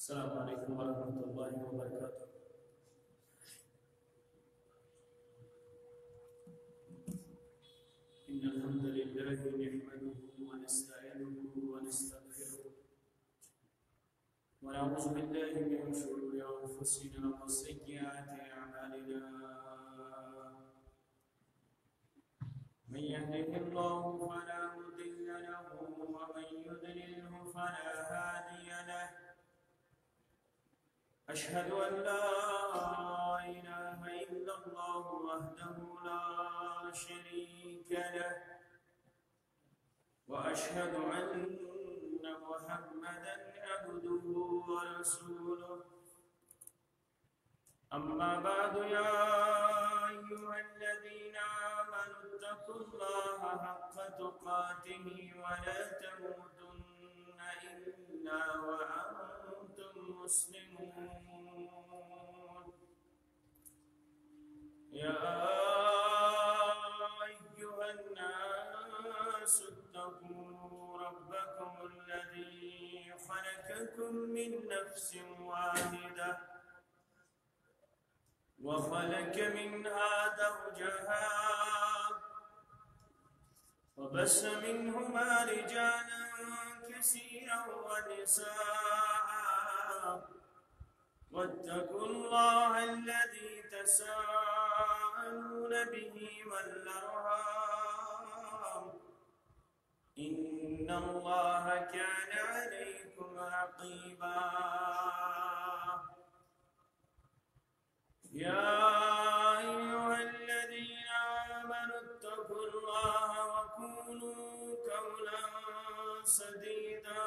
السلام عليكم ورحمة الله وبركاته. إن الحمد لله نحمده ونستعينه ونستغفره ونعوذ بالله من شرور أنفسنا وسيئات أعمالنا. من يهده الله فلا مضل له ومن يضلله فلا هادي له. أشهد أن لا إله إلا الله وحده لا شريك له وأشهد أن محمدا عبده ورسوله. أما بعد يا أيها الذين آمنوا اتقوا الله حق تقاته ولا تموتن إلا وأنتم مسلمون. يا أيها الناس اتقوا ربكم الذي خلقكم من نفس واحدة وخلق منها زوجها وبث منهما رجالا كثيرا ونساء واتقوا الله الذي تساءلون به والأرحام إن الله كان عليكم رقيبا. يا أيها الذين آمنوا اتقوا الله وقولوا قولا سديدا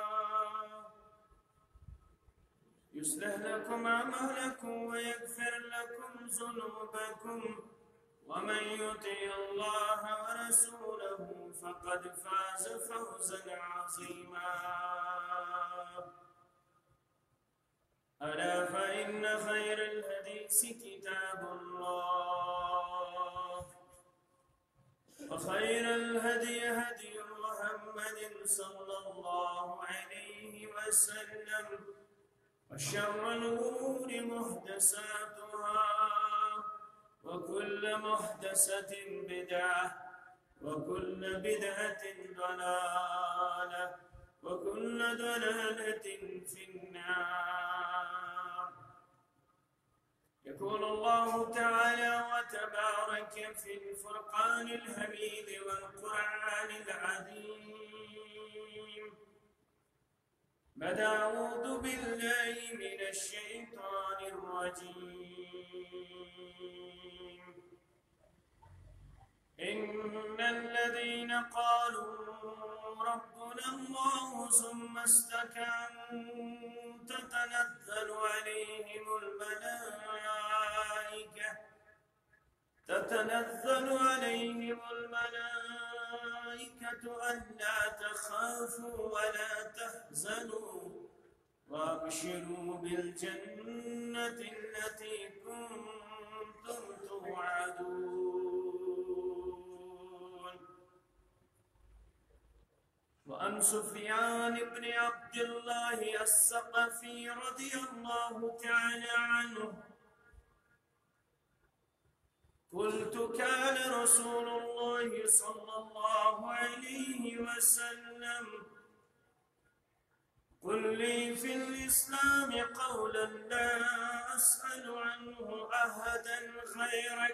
يصلح لكم أعمالكم ويغفر لكم ذنوبكم ومن يطع الله ورسوله فقد فاز فوزا عظيما. ألا فإن خير الحديث كتاب الله وخير الهدي هدي محمد صلى الله عليه وسلم وشر الأمور محدثاتها وكل محدثة بدعة وكل بدعة ضلالة وكل ضلالة في النار. يقول الله تعالى وتبارك في الفرقان الحميد والقرآن العظيم: بعد أعوذ بالله من الشيطان الرجيم. إن الذين قالوا ربنا الله ثم استقاموا تتنزل عليهم الملائكة ألا تخافوا ولا تحزنوا وابشروا بالجنة التي كنتم توعدون. وعن سفيان بن عبد الله الثقفي رضي الله تعالى عنه قلت: كان رسول الله صلى الله عليه وسلم قل لي في الإسلام قولا لا أسأل عنه أحدا غيرك.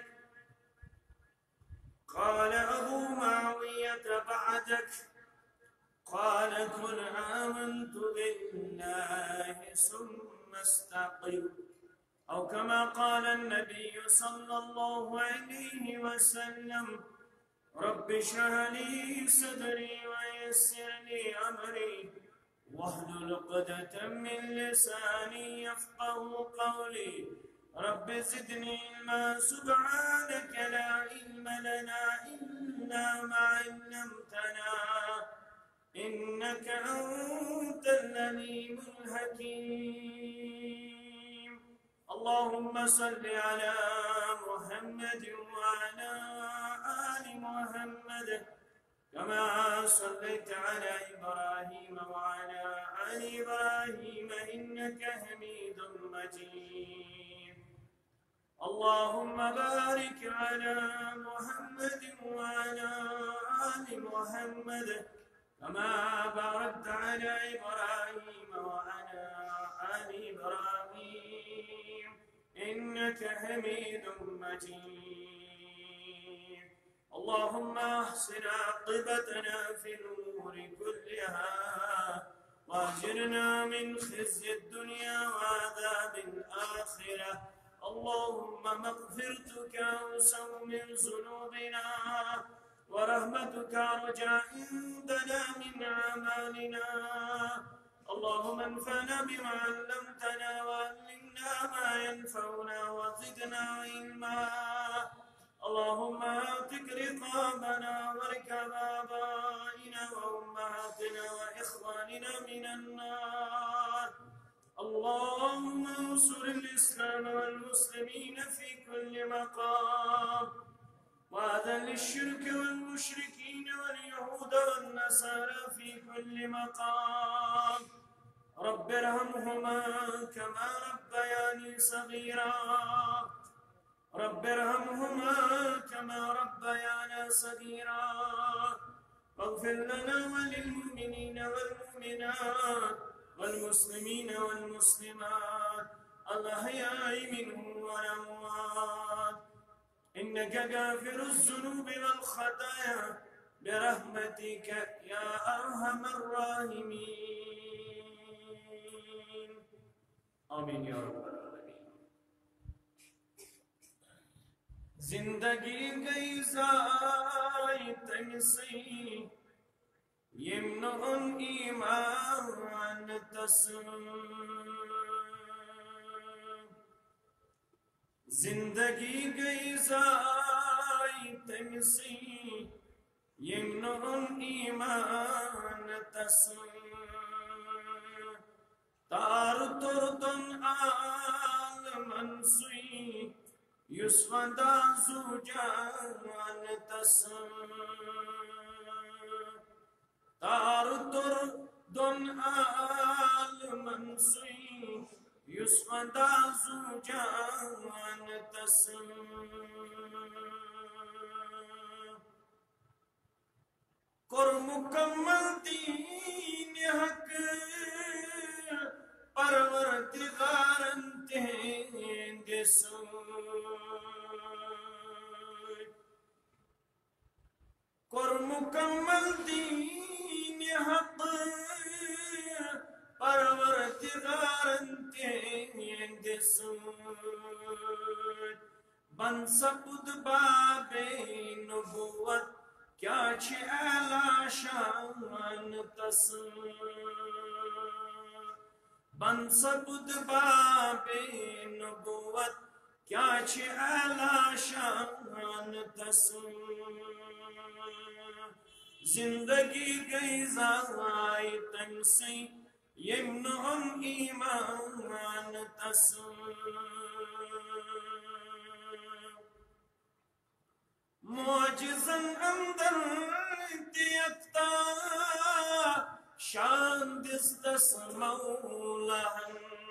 قال أبو معاوية: بعدك. قال: قل آمنت بالله ثم استقم، أو كما قال النبي صلى الله عليه وسلم: رب اشرح لي صدري ويسر لي أمري واحلل عقدة من لساني يفقه قولي. رب زدني علما سبحانك لا علم لنا إلا ما علمتنا إنك أنت العليم الحكيم. اللهم صل على محمد وعلى آل محمد كما صليت على إبراهيم وعلى آل إبراهيم إنك حميد مجيد اللهم بارك على محمد وعلى آل محمد كما باركت على إبراهيم وعلى آل إبراهيم إنك حميد مجيد اللهم احسن عاقبتنا في الأمور كلها واجرنا من خزي الدنيا وعذاب الآخرة اللهم مغفرتك أوسع من ذنوبنا ورحمتك أرجى عندنا من أعمالنا اللهم انفعنا بما علمتنا وعلمنا ما ينفعنا وزدنا علما اللهم اعتق رقابنا وركب آبائنا وأمهاتنا وإخواننا من النار اللهم انصر الإسلام والمسلمين في كل مقام وأذل الشرك والمشركين واليهود والنصارى في كل مقام رب ارحمهما كما ربياني صغيرا رب ارحمهما كما ربيانا صغيرا واغفر لنا وللمؤمنين والمؤمنات والمسلمين والمسلمات الأحياء منهم والأموات إنك غافر الذنوب والخطايا برحمتك يا أرحم الراحمين آمين يا رب العالمين زندگی گئی ضائع تنسی يمنع الإيمان زندگی گئی ضائع تنسی يمنع الإيمان تار تردن آل منسوی يسفدا زوجان تار تردن آل منسوی يسفدا زوجان کر مکمل دین حق پروردگارن تہند کر مکمل دین حق پروردگارن تہند بن سپد باب نبوت کیا چھ اعلی شان بن سپد باب نبوت کیا چھ اعلی شان زندگی گئی ضائع تنسی یمنع ایمان معجزن اندر دیکھتا شان دس مولہن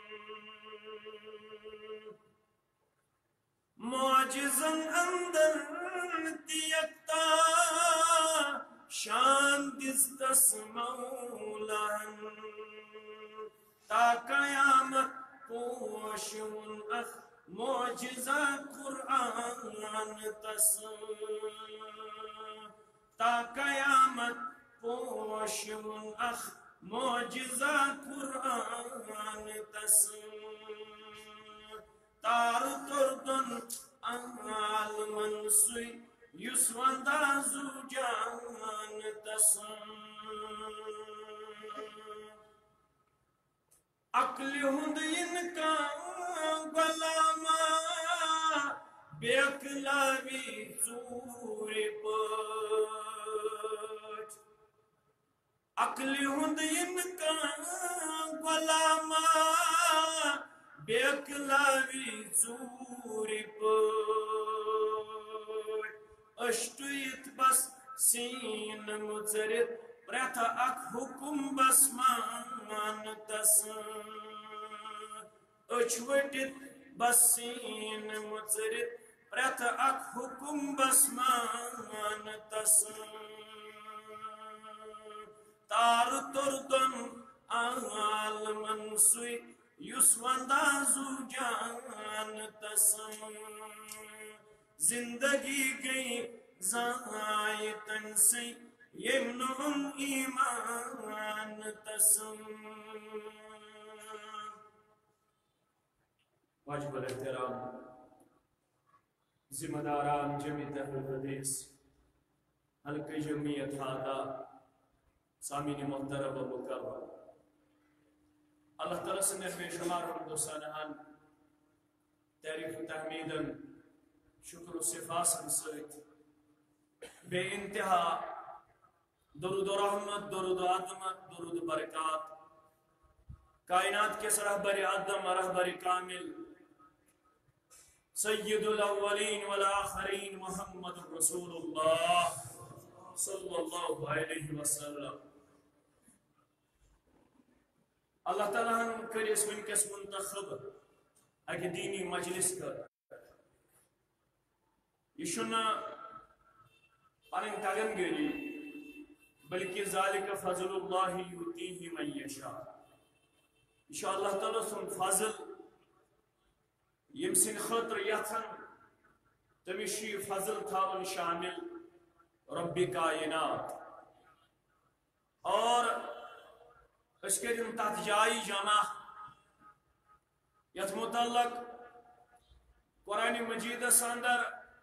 معجزن اندر دیکھتا شان دس مولہن تا قیامت پوشون اخ معجزہ قرآن تا قیامت پوشون اخ معجزہ قرآن تار تردن آل منسوی یسوندا زوجان عقل ہند انکا غلاما بے اقلاوی زور پاٹ عقل ہند انکا غلاما بے اقلاوی زور پاٹ اشتویت بس سین مچرت پرت اک حکم بسمان تس اچھوٹت بسین مچرت پرت اک حکم بسمان تس تار تردن عالمن سوی یس وندازو جان تس زندگی گئی زائے تن سے یمنون ایمان تسم واجب الاحترام ذمہ داران جمعیت اہل الحدیث حلقہ جمعیت ہادہ سامعین محترم و مکرم اللہ تعالیٰ سے بے شمار حمد و ثناء تعریف و تحمیداً شکر و صفاسن سیت بے انتہا درود و رحمت درود و عظمت درود و برکات کائنات کے رہبر اعظم رہبر کامل سید الاولین والآخرین محمد رسول اللہ صلی اللہ علیہ وسلم اللہ تعالیٰ ہم کرس ونکس منتخب اکہ دینی مجلس کر یہ شنہ پنن تگن گری بلکہ ذالک فضل اللہ یؤتیہ من یشاء یہ اللہ تعالیٰ سن فضل یم سن خاطر یژھان تمس فضل تھاون شامل رب کائنات اور اس کریم تات جائی جمع یت متعلق قرآن مجید اندر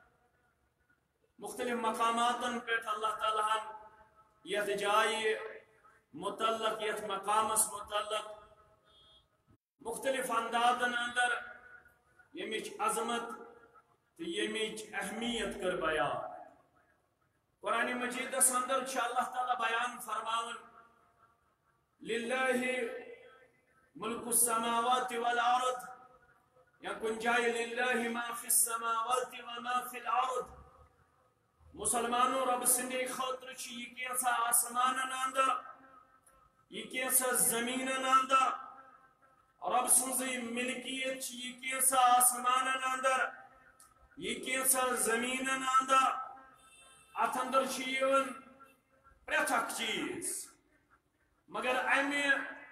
مختلف مقامات پہ اللہ تعالیٰ یت جائی متعلق یت مقامس متعلق مختلف اندازن اندر یمچ عظمت تو یمچ اہمیت کر بیان قرآن مجید اندر اللہ تعالیٰ بیان فرماون للہ ملک السماوات والارض یا کن جائے للہ ما فی السماوات وما فی الارض مسلمانوں رب سندے خاطر یہ کیسا آسمان اندر یہ کیسا زمین اندر رب سنزی ملکیت یہ کیسا آسمان اندر یہ کیسا زمین اندر ات اندر چیون پریتھک چیز مگر امی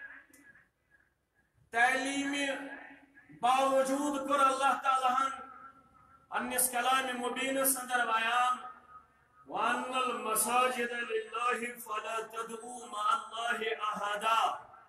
تعلیم باوجود کر اللہ تعالیٰ انس کلام مبین اندر بیان وَأَنَّ الْمَسَاجِدَ لِلَّهِ فَلَا تَدْعُوا مَعَ اللَّهِ أَحَدًا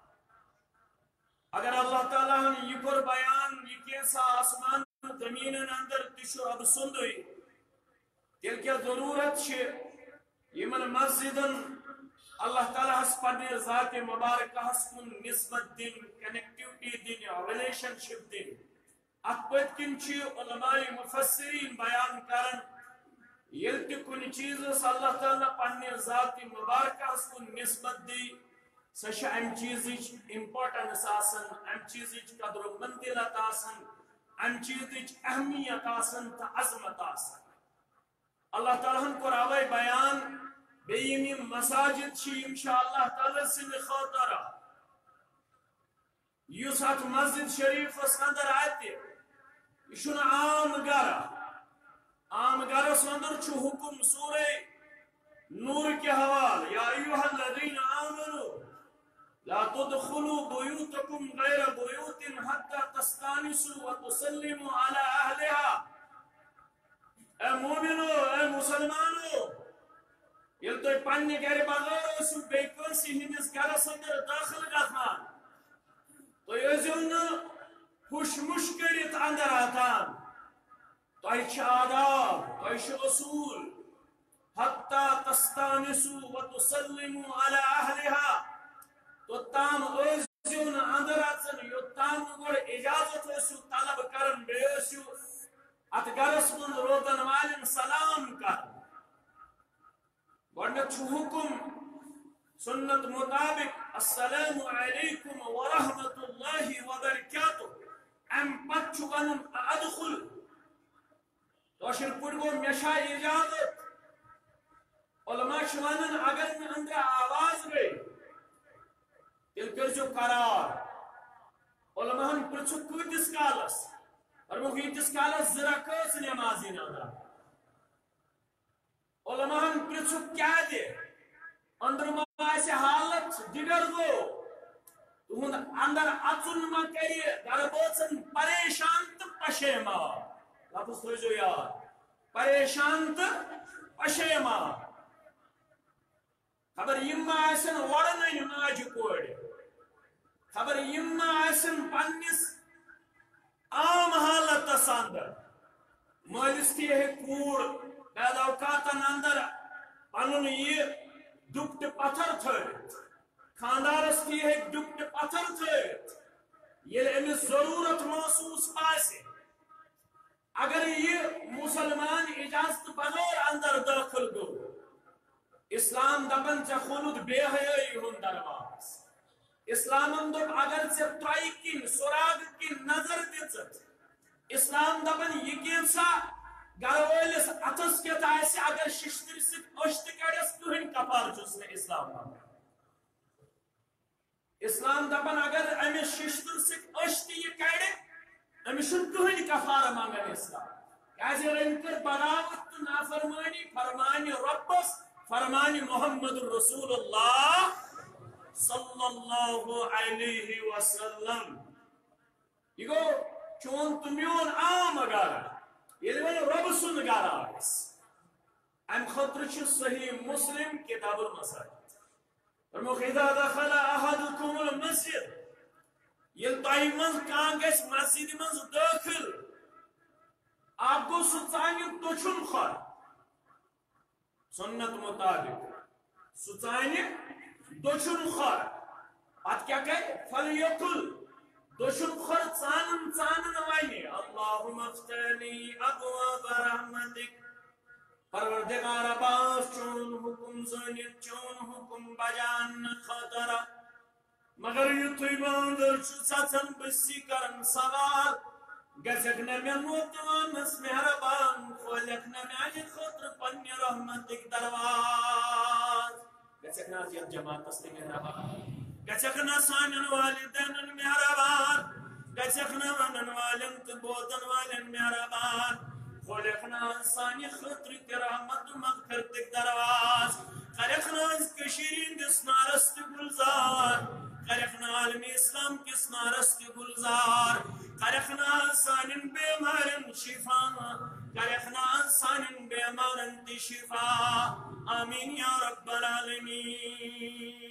اگر اللہ تعالیٰ یہ کر بیان یہ کیسا آسمان زمین اندر تشو اب سندوئی تیل کیا ضرورت چھے یمن مسجدن اللہ تعالیٰ اس پڑھنے ذات مبارکہ اس کن نسبت دن کنیکٹیوٹی دن ریلیشن شپ دن اکبت کنچی علماء مفسرین بیان کرن یلتی کن چیز اس اللہ تعالیٰ پڑھنے ذات مبارکہ اس کن نسبت دی سشا ام چیزیچ امپورٹنس آسن ام چیزیچ قدر و منزلت آسن ام چیزیچ اہمیت آسن تا عظمت آسن اللہ تعالیٰ کو راوی بیان بیمی مساجد چی انشاءاللہ تعالیٰ سے خاطرہ یو ساتھ مسجد شریف اس اندر آئیتے اشون عام گارہ سندر چھو حکم سورہ نور کے حوال یا ایوہ الذین آمنوا لا تدخلوا بیوتکم غیر بیوت حتی تستانسوا وتسلموا علی اہلها اے مومنو اے مسلمانو یل تو پنی گھر بغیر اسو بیکنسی ہندس گھرس اندر داخل گژھان تو یزیو نا خوش مشکریت اندر آتان تو ایچ آداب تو ایچ اصول حتی تستانسوا وتسلموا علی اہلها تو تام ایزیو نا اندر آتن یو تام گوڑ اجازت اسو طلب کرن بے اسو ات گرس من روزن والن سلام کر گوڑنت چھو حکم سنت مطابق السلام علیکم ورحمت اللہ وبرکاتہ ام پت چھو ونن ادخل تو اشن پڑگو میشا اجازت علماء شوانن اگر میں اندر آواز گئی تیل کر جو قرار علماء ہم پرچو کتس کالس اور وہ کتس کالس ذرا کس نمازی نادا علماء ہم پرچو کیا دے اندر ما ایسے حالت دیگر دو تو اندر اچن ما کریے در بوچن پریشان تو پشیما لفظ تو جو یار پریشان تو پشیما خبر یما ایسن وڑن نماز کوڑ خبر یما ایسن پنس عام حالت اندر مالس تھی ہے کوڑ بعد اوقاتن اندر پنن یہ دکٹ پتھر تھرت خاندارس تھی ہے دکٹ پتھر تھرت یہ امس ضرورت محسوس پاسے اگر یہ مسلمان اجازت بغیر اندر داخل گو اسلام دبن چا خلود بے حیائی ہن درواز اسلام دب اگر سے ترائی کن سراغ کی نظر دیت اسلام دبن یقین سا گرویلس اتس کے تائیسی اگر ششتر سے اشت کڑس کہن کپار جسنے اسلام دبن اسلام دبن اگر امی ششتر سے اشت یہ کڑے امی شن کہن کفار مانگن اسلام کیسے رنکر بغاوت نافرمانی فرمانی ربس فرمانی محمد رسول اللہ صلی اللہ علیہ وسلم یہ گو چون تمیون عام گارا یہ ون رب سن گارا ام خطر چھ صحیح مسلم کتاب المساجد فرموک اذا دخل احدکم المسجد یل تائی منز کان گیس مسجد منز داخل آپ کو سچانی دچھن خواہ سنت مطابق سچانی دچھن خواہ ات کیا کہے فلیقل دشن خور چانن وانی اللہم افتحلی ابواب رحمتک پروردگار باس چون حکم زنیت چون حکم بجان خطر مگر یتوی باندر چو سچن بسی کرن سوال گزک نمی موتوانس مہربان خولک نمی آجی خطر پنی رحمتک درواز گزک نازیت جماعت اسلی مہربان گچکنا سانن والدین مہربان گچکنا ونن والن تبودن والن مہربان خلقنا انسانی خطر کرامت مغفرت درواز خلقنا اس کشیرین دس نارست گلزار خلقنا عالم اسلام کس نارست گلزار خلقنا انسان بیمارن شفا خلقنا انسان بیمارن تی شفا آمین یا رب العالمین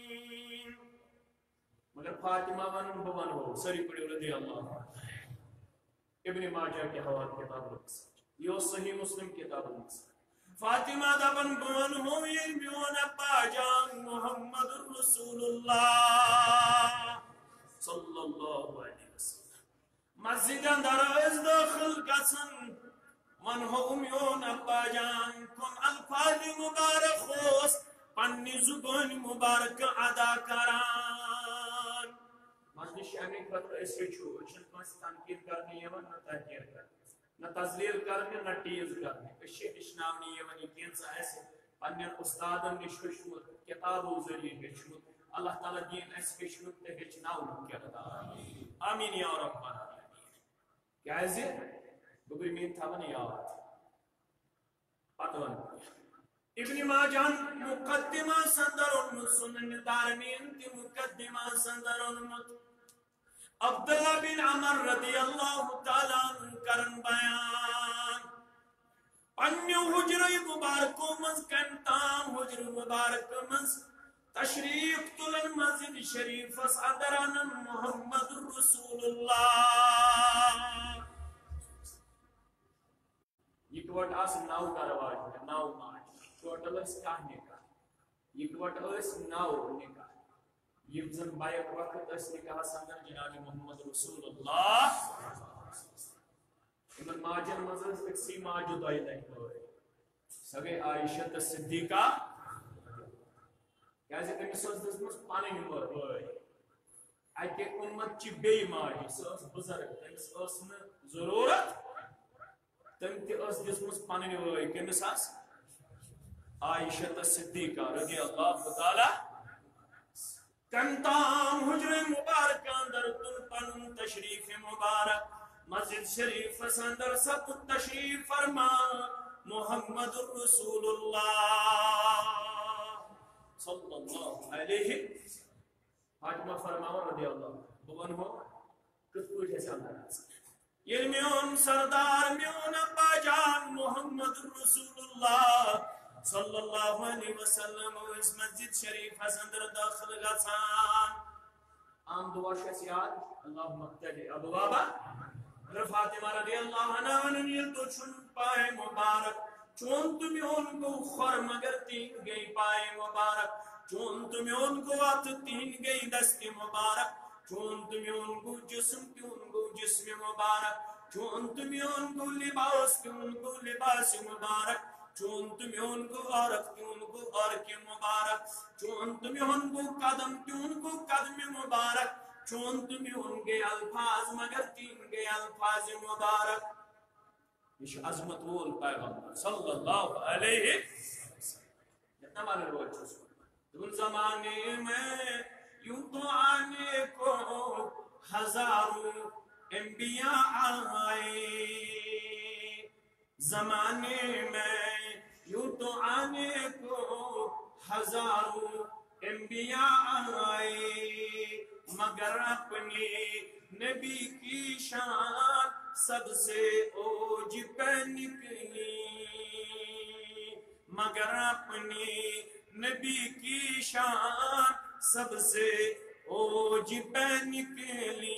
مگر فاطمہ ونن بون ہو سری پڑی رضی اللہ ابن ماجہ کے حوالے کتاب رکھس یہ صحیح مسلم کتاب رکھس فاطمہ دبن بون ہو یہ بیون ابا جان محمد رسول اللہ صلی اللہ علیہ وسلم مسجد اندر از داخل کسن من ہو امیون ابا جان کن الفاظ مبارک خوص پنی زبان مبارک ادا کران مسجد شامی خطر اسے چھو اچھن پانس تنقید کرنی ہے نہ تحقیر کرنی نہ تذلیل کرنی نہ ٹیز کرنی اشی اشنامنی ہے ونی کینسا ایسے پنی استادم نشکشمت کتابو ذریعے گشمت اللہ تعالیٰ دین ایسے گشمت تے گشناو کرتا آمین یا رب العالمین کیا ہے زی بگوی مین تھا ونی یاد پتوان ابن ماجان مقدمہ سندر انمت سنن دارمین کی مقدمہ سندر انمت عبداللہ بن عمر رضی اللہ تعالیٰ کرن بیان پنیو حجر مبارکو منز کنتام حجر مبارک منز تشریف تلن مسجد شریف صدران محمد رسول اللہ یہ کوٹ آس ناو کا رواج ہے ناو ماج ٹوٹل اس کہنے کا یہ ٹوٹل اس ناو نکاح یہ زن بائیک وقت اس نکاح سندر جناب محمد رسول اللہ امن ماجن مزرز اکسی ماجد آئی تک ہوئے سگے عائشہ صدیقہ کیسے کہ مسوز دس پانی نمبر ہوئے ایک امت چی بے ماجی سوز بزرگ تیس اس میں ضرورت تم تی اس دس مس پانی ہوئے کہ مساس عائشہ صدیقہ رضی اللہ تعالی کنتام حجر مبارک اندر تن پن تشریف مبارک مسجد شریف اندر سب تشریف فرما محمد رسول اللہ صلی اللہ علیہ حاجمہ فرماؤ رضی اللہ بغن ہو کس پوچھے سامنے یہ میون سردار میون ابا جان محمد رسول اللہ صلی اللہ علیہ وسلم اس مسجد شریف اندر داخل گژھان عام دعا شخص یاد اللہم اقتدی ابو بابا فاطمہ رضی اللہ عنہ نیل تو چھن پائے مبارک چون تمیون کو خور مگر تین گئی پائے مبارک چون تمیون کو ات تین گئی دست مبارک چون تمیون کو جسم کیون کو جسم مبارک چون تمیون کو لباس کیون کو لباس مبارک چون تمیون کو عرق کیون کو عرق مبارک چون تمیون کو قدم کیون کو قدم مبارک چون تمیون کے الفاظ مگر تین کے الفاظ مبارک یہ عظمت وول پیغمبر صلی اللہ علیہ وسلم جتنا مانے روچ اس زمانے میں یوں تو آنے کو ہزاروں انبیاء آئے زمانے میں یوں تو آنے کو ہزاروں انبیاء آئے مگر اپنی نبی کی شان سب سے اوج پہ نکلی مگر اپنی نبی کی شان سب سے اوج پہ نکلی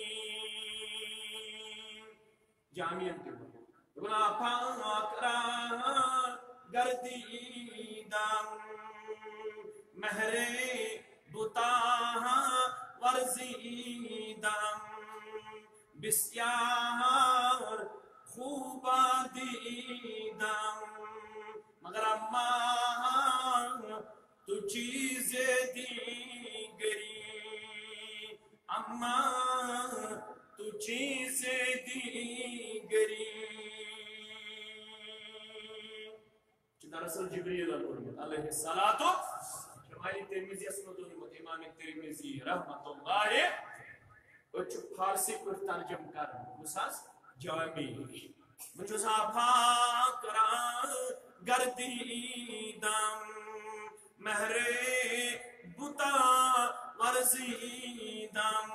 جامعہ کے گنا پاک راہ گردیدم مہر بتاہ ورزیدم بسیار خوبا دیدم مگر اما تو چیز دیگری اما تو چیز دیگری دراصل جبریل علیہ الصلوۃ شمالی ترمذی اسمت امام ترمذی رحمت اللہ وچ فارسی پر ترجم کر مساس جامی مجھا پاک را گردیدم مہر بتا ورزیدم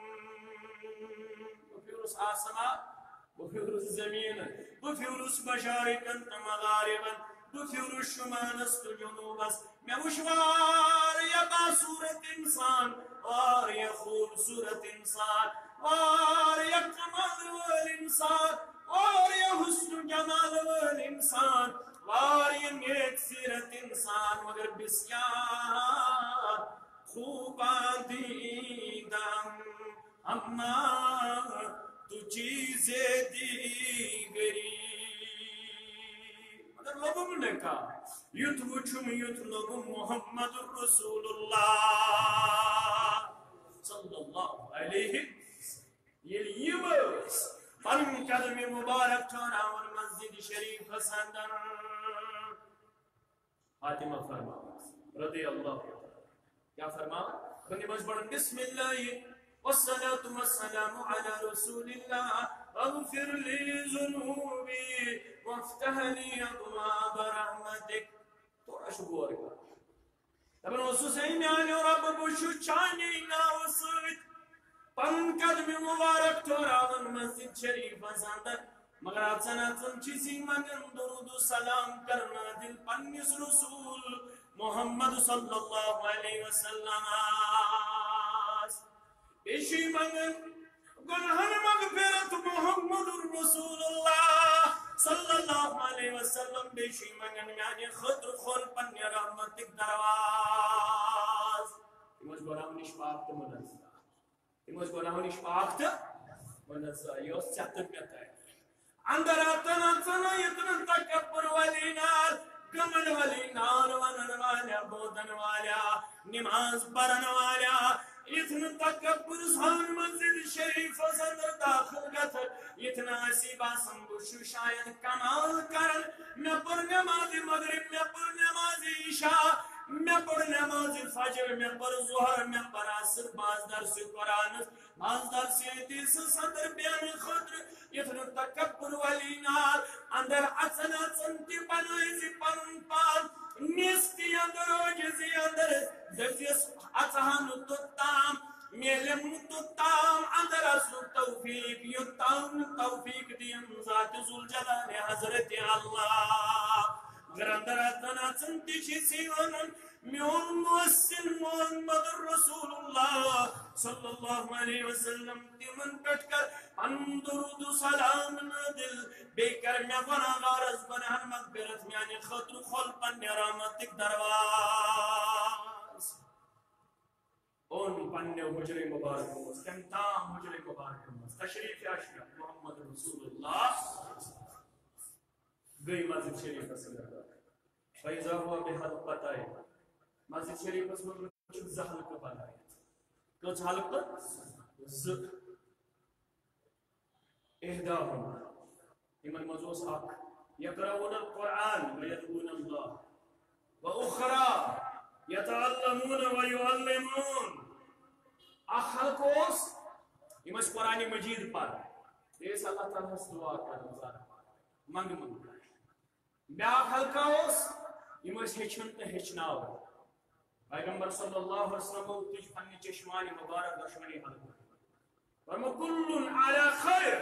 وفیرس آسما وفیرس زمین وفیرس مشارقا مغاربا وفیرس شمالست جنوبست میں وشوار یا باصورت انسان اور یا خوبصورت انسان اور یا کمال والانسان اور یا حسن جمال والانسان اور یا نیک سیرت انسان مگر بسیار خوبا دیدم اما تو چیزیں دیگری مگر لوگوں نے کہا یوت وچھم یوت لوگوں محمد رسول اللہ صلی اللہ علیہ یہ بس پن قدم مبارک چوراون مسجد شریف حسندن فاطمہ فرما رضی اللہ کیا فرما بنی مجبرن بسم اللہ والصلاة والسلام على رسول الله اغفر لي ذنوبي وافتح لي ابواب رحمتك تھوڑا شکر کا تب نوسوس ایمان رب بشو چانی ناوسیت پن قدم مبارک توراون مسجد شریف ازاندر مگر آتسان چیزی مگن درود و سلام کرنا دل پنیس رسول محمد صلی اللہ علیہ وسلم بیشی مگن گنہن مغفرت محمد رسول اللہ صلی اللہ علیہ وسلم بیشی مگن یعنی خطر خور پنی رحمتک درواز امج گناہن اشپاقت منزہ امج گناہن اشپاقت منزہ یہ اس چہتن پیتا ہے اندر آتنا اتنا یتن تکبر والینار گمن والینار ونن والا بودن والا نماز پرن والا اتن تکبر سان مسجد شریف اندر داخل گتر اتنا سی باسم بشو شاید کمال کرن میں پر نماز مغرب میں پر نماز عشاء میں پر نماز فجر میں پر ظہر میں پر عصر باز درس قرآن باز درس حدیث صدر بیان خطر اتنا تکبر والی نار اندر اچن اچن تی بنائزی پنن پان نیستی اندر اوجزی اندر درجس اچھان تتام میلم تتام اندر اصل توفیق یتام توفیق دیم ذات ذوالجلال حضرت اللہ گرندر اتنا چنتی چیزی ونن میون محسن محمد رسول اللہ صلی اللہ علیہ وسلم تیمن پٹ کر ان درود سلام دل بے کر میں گناہگار از گناہ مغفرت میانی خطر خل پن رحمتک درواز اون پن حجر مبارک استمتام حجر مبارک تشریف اشرف محمد رسول اللہ گئی مسجد شریف صدر فیضا ہوا بحلقتائی مسجد شریف صدر زحلق بنائی کچھ حلق اہداہم امن مزوس حق یقرؤون القرآن ویدعون اللہ وأخرى يتعلمون ويعلمون اخلقوس امس قرآن مجید پر دیس اللہ تعالیٰ سے دعا کر منگ منگ بیاکھ حلقوس امس ہچن تو ہچناو پیغمبر صلی اللہ علیہ وسلم تجھ پنی چشمانی مبارک دشمنی حلق فرمو کل علی خیر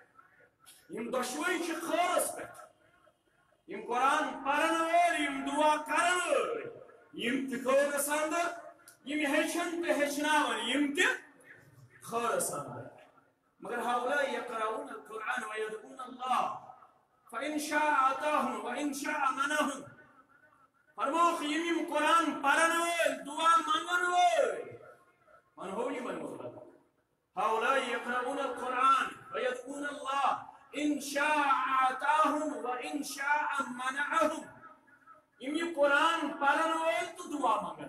یم دشوئی چھ خیرس پہ یم قرآن پرن وول یم دعا کرن وول یم تہ خیرس اندر یم ہچن تہ ہچناون یم تہ خیرس اندر مگر ہؤلاء یقرؤون القرآن ویدعون اللہ فإن شاء آتاهم وإن شاء منعهم فرموخ یم قرآن پرن وول دعا منگن وول من ہو یمن مطلب هؤلاء يقرؤون القرآن ويدعون الله إن شاء آتاهم وإن شاء منعهم یم قرآن پرن وول تو دعا منگن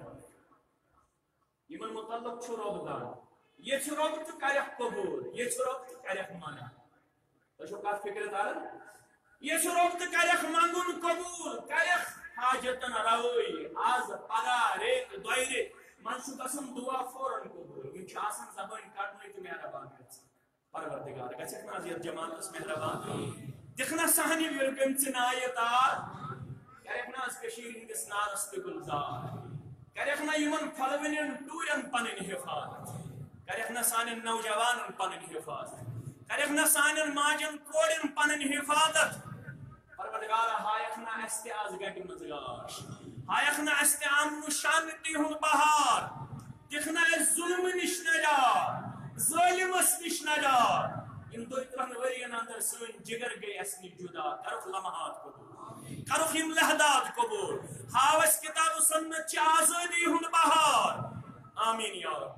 وول یمن مطلب چھو رب دار یہ چھو رب تو کرخ قبول یہ چھو رب تو کرخ منع تو چھو کات فکر دار یہ چھو رب تو کرخ منگن قبول کرخ حاجتن روئی آز پگا ریت دوئی من شو قسم دعا فوراً قبول یہ چھو آسان زبان کٹنوئی تو مہربان کرتا پروردگار گچھک نازیت جماعت اس مہربان دکھنا سہنی ورکم چنایت آر کرخنا اس کشیر ہندس نارست گلزار کرخنا یمن پھلونین ٹورن پنن حفاظت کرخنا سانن نوجوانن پنن حفاظت کرخنا سانن ماجن کوڑن پنن حفاظت پروردگار ہایخنا استے آز گٹی مزگاش ہایخنا استے امن شانتی ہن بہار دکھنا اس ظلم نش نجات ظالم اس نش نجات ان دو اترہن ورین اندر سن جگر گئی اسنی جدا کرخ لمحات قبول کرخ یم لحظات قبول ہاوس کتاب و سنت چی آزادی ہن بہار آمین یا رب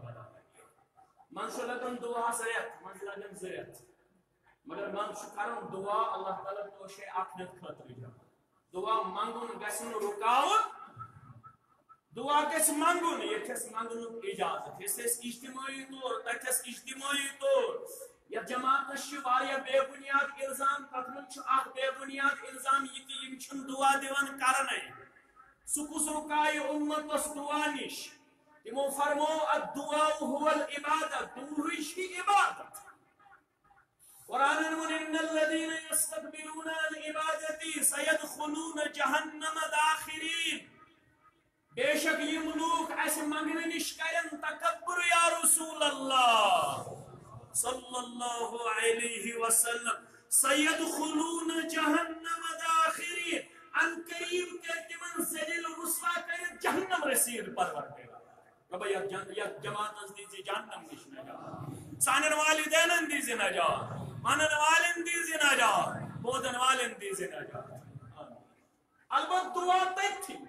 من شو لگن دعا زریت من شو لگن زریت مگر من شو کرن دعا اللہ تعالیٰ تو شے آخرت خطر جا دعا منگن گسن رکاوت دعا کس منگن یہ کس منگن اجازت یہ سیس اجتماعی طور تکس اجتماعی طور یا جماعت شواریا بے بنیاد الزام تکمن چھو آخ بے بنیاد الزام یہ کہ یم چھن دعا دیوان کرنے سکس رکائی امت اس دعا نش تمو فرمو الدعاء هو العبادت دوریش کی عبادت قرآن من ان الذين يستكبرون عن عبادتي سيدخلون جهنم داخرين بے شک یم لوگ اس منگنے نش کرن تکبر یا رسول اللہ صلی اللہ علیہ وسلم سیدخلون جہنم داخرین ان قریب کے تمن ذلیل رسوا کر جہنم رسید پروردگار رب یا جماعت نزدیزی جہنم نش نجات سانن والدین اندیزی نجات مانن والن دیزی نجات بودن والن دیزی نجات البت دعا تک تھی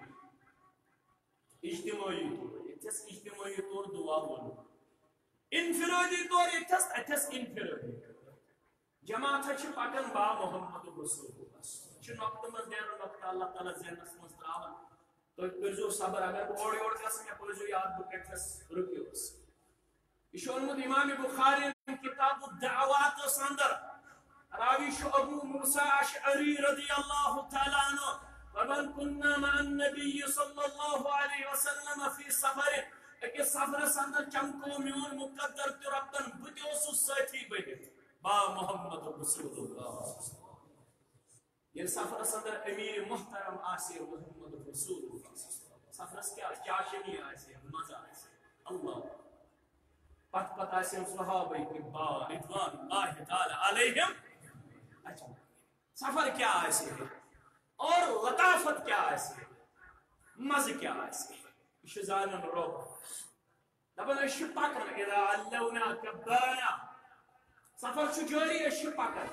اجتماعی طور اتس اجتماعی طور دعا بولو انفرادی طور اتس انفرادی جماعت چھ پکن با محمد رسول اللہ چھ نقط مز دیر نقط اللہ تعالی ذہنس مز تراون تو کرزو صبر اگر اور گس میں پوزو یاد بکٹس رکیوس یہ اونمت امام بخاری کتاب الدعوات اندر راوی شو ابو موسیٰ اشعری رضی اللہ تعالیٰ عنہ ومن كنا مع النبي صلى الله عليه وسلم في سفر کہ سفر اندر چمکو میون مقدر تو ربن بتیوسو ساتھی بنی با محمد رسول اللہ یہ سفر اندر امیر محترم آسی محمد رسول اللہ سفر کیا چاشنی آسی مزہ آسی اللہ پت آسی صحابہ با رضوان اللہ تعالی علیہم اچھا سفر کیا آسی ہے اور لطافت کیا آسی مزہ کیا آسی شزانن رب دبن اشپاکن اذا علونا کبرنا سفر چھ جاری اشپاکن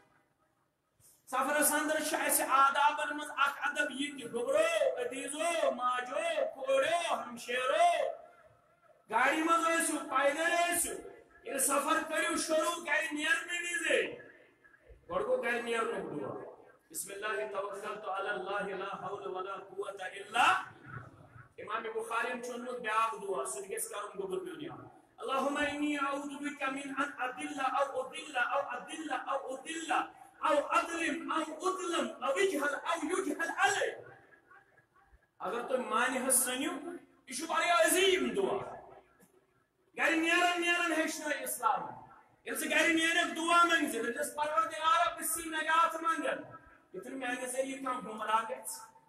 سفر اندر ایسے آدابن مز اخ ادب یہ کہ گبرو عدیزو ماجو کوڑو ہمشیرو گاڑی مز ایسو پائدل ایسو یہ سفر کریو شروع گاڑی نیر میں نیزے گوڑکو گاڑی نیر میں دعا بسم اللہ توکلت علی اللہ لا حول ولا قوة الا امام بخاری چنود بیاغ دعا سنگیس کارم گبر بیونیا اللہم انی اعوذ بک من ان ادل او ادل او ادل او ادل او اظلم او اظلم او اجہل او یجہل علی اگر تو معنی حسنیو ایشو باری عظیم دعا گاری نیرن ہیشنو اسلام اسے گاری نیرن دعا منگزر جس پروردگارہ بسی نجات منگن اتنی میں سے یہ کام گمراہ گئے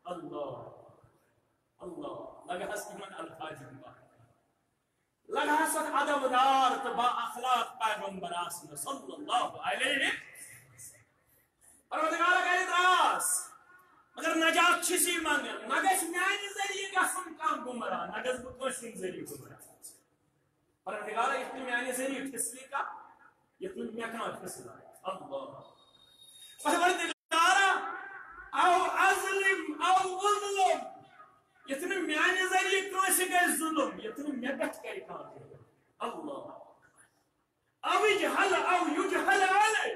اللہ اللہ لگا ہس من الفاظ لگا ہست ادب دار تبا اخلاق پیغمبر آسن صلی اللہ علیہ پروردگار کا ادراس مگر نجات چیزی منگن نگش میانی ذریعے گسن کام گمراہ نگش بکوشن ذریعے گمراہ پروردگار اتنی میانی ذریعے ٹھسلی کا اتنی میکنا ٹھسلا اللہ پروردگار او ازلم او اظلم یتنی میانی ذریعے کنسی گئی ظلم یتنی میکت کری کام اللہ او اجہل او یجہل علی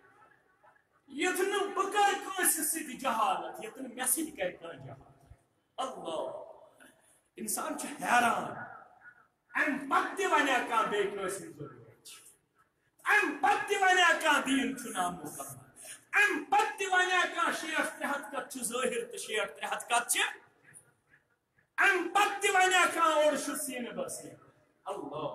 یتنی بکر کنسی سید جہالت یتنی میسید کری کام جہالت اللہ انسان چھ حیران ام پتی ونیا کام بے کنسی ضرورت ام پتی ونیا کام دین چنا مکمل ام پتی ونیا کان شیخ تحت کت چھ ظاہر تو شیخ تحت کت چھ ام پتی ونیا کان اور شسین بسی اللہ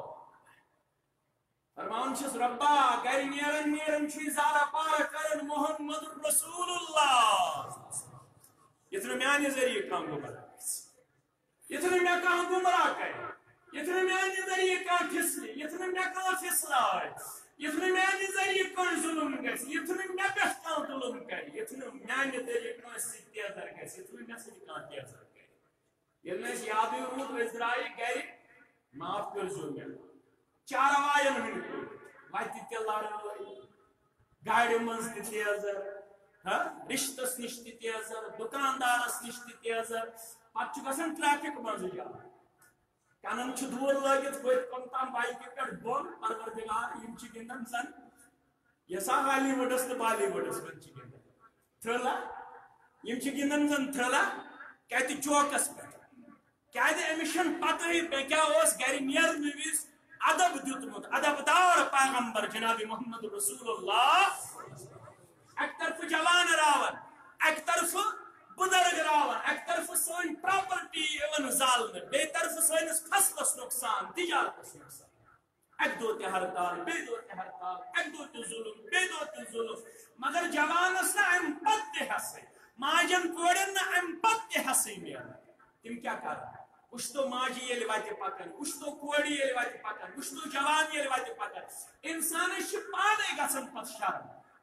فرمان چھس ربا گری نیرن چھ زارا پارا کرن محمد رسول اللہ یتنے میانی ذریعے کام گمراہ یتنے میں کام گمراہ کرے یتنے میانی ذریعے کام ٹھسلی یتنے میں کام ٹھسلائے یتنے میانی ذریعے کون ظلم گیس یتنے میں پیش کان ظلم کری یتنے میانی ذریعے کون سکتی ازر گیس یتنے میں سکتی کان تی ازر گیس یلنے سے یادی روح ازرائی گری معاف کر ظلم چار آوائن ہنکو وائتی تیل آرائی گاڑی منز تی ازر رشتس نشتی تی ازر دکاندارس نشتی تی ازر پت چھ گسن ٹریفک منز جا کانن چھ دور لگت گوت کمتام بائیکی پر بون پروردگار یم چھ گندن زن یسا ہالی وڈس تو بالی وڈس من چھ گندن تھرلا یم چھ گندن زن تھرلا کہتی چوکس پر کیا دے امیشن پتہ ہی پہ کیا اس گری نیر نویس ادب دیتمت ادب دار پیغمبر جناب محمد رسول اللہ ایک طرف جوان راون ایک طرف بزرگ راون ایک طرف سوین پراپرٹی ایون ظالم بے طرف سوینس فصلس نقصان تجارتس نقصان ایک دو تے ہڑتال بے دو تے ہڑتال ایک دو تے ظلم بے دو تے ظلم مگر جوانس نا ام پت تے ہسے ماجن کوڑن نا ام پت تے ہسے میرا تم کیا کر کچھ تو ماجی یہ لواتے پکن کچھ تو کوڑی یہ لواتے پکن کچھ تو جوان یہ لواتے پکن انسان پانے گسن پت شرم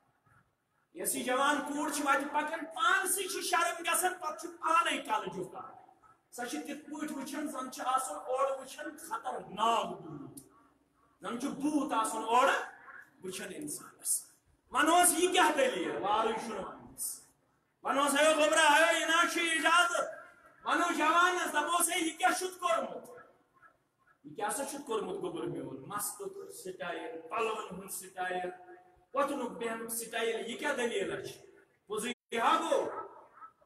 یسی جوان کوڑ چھ واتے پکن پان سی چھ شرم گسن پت چھ پانے کال جوکا سا چھ تت پوٹ وچھن زن چھ آسن اور وچھن خطرناک بوت زن چھ بوت آسن اور وچھن انسانس ونوس یہ کیا دلیل وارو شنو ونوس ہے غبرہ ہے یہ ناشی اجازت ونو جوان دبو سے یہ کیا شد کرمت یہ کیا سا شد کرمت گبر میون مستک سٹائل پلون ہن سٹائل وطنک بہنک سٹائل یہ کیا دلیل ہے پوزو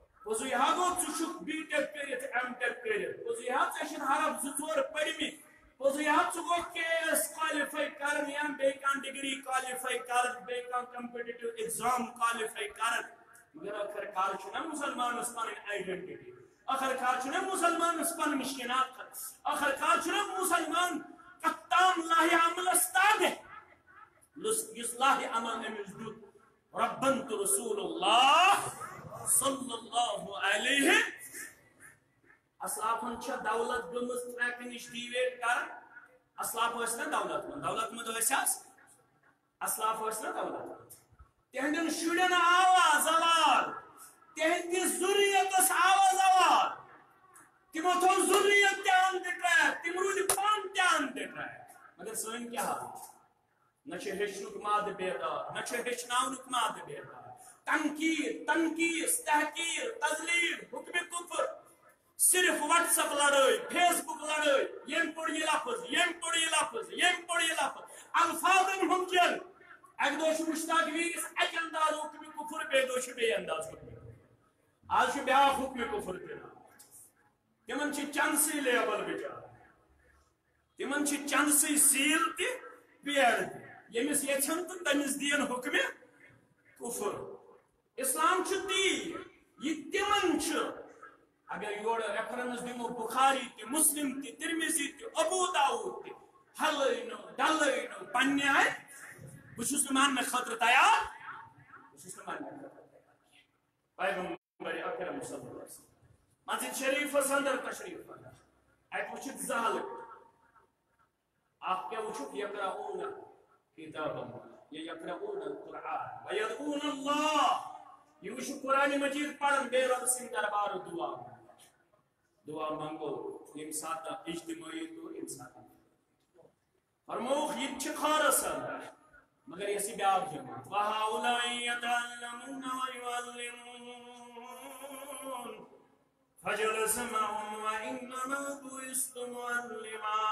یہاں گو چشک بی ٹیک کریت ایم ٹیک کریت پوزو یہاں چشن حرف زور پڑی می پوزی ہاتھ گو کیس کوالیفائی کرن یا بیکان ڈگری کوالیفائی کرن بیکان کمپیٹیٹو ایگزام کوالیفائی کرن مگر آخر کار چھنا مسلمان اس پن آئیڈینٹیٹی آخر کار چھنا مسلمان اس پن مشکلات آخر کار چھنا مسلمان کتام لاہ عمل استاد یس لاہ عمل امس دیت ربنت رسول اللہ صلی اللہ علیہ اسلافن چھ دولت گمز ٹریک نش ڈیویٹ کر اسلاف نا دولت مند اسلاف نا دولت تہندین شرین آواز آواز تہندس ضروریت آواز آواز تمو تھو ضروریت تان ٹریک تم رود پان تان ٹریک مگر سن کیا حال نہ ہچنک ماد بیدار نہ ہچناونک ماد بیدار تنقید تنقید تحقیر تذلیل حکم کفر صرف واٹس اپ لڑائی فیس بک لڑائی یم پڑ یہ لفظ یم پڑ یہ لفظ یم پڑ یہ لفظ الفاظ ممکن اک دوش مشتاق ویس اک انداز حکم کفر بے دوش بے انداز حکم کفر آج بیا حکم کفر پینا تمن چھ چند سی لیبل بچار تمن چھ چند سی سیل تی پیڑ یمس یچھن تو تمس دین حکم کفر اسلام چھ دی یہ تمن چھ اگر یور ریفرنس دیمو بخاری تی مسلم تی ترمذی تی ابو داؤد تی حلینو ڈلینو پنی آئے بچھس مان میں خطر تیار بچھس مان میں خطر تیار پیغمبر اکرم صلی اللہ علیہ وسلم مسجد شریف اندر تشریف ایک وچھت ذالک آپ کیا وچھت یقرؤون کتاب اللہ یہ یقرؤون القرآن ویدعون اللہ یہ وچھو قرآن مجید پڑھن بے رب سن دربار دعا دعا مانگو یم ساتھ اجتماعی تو انسان فرموخ یہ چخارس اندر مگر یہ سی بیاب جماعت وَهَؤُلَاءِ يَتَعَلَّمُونَ وَيُعَلِّمُونَ فَجَلَسَ مَعَهُمْ وَإِنَّمَا بُعِثْتُ مُعَلِّمًا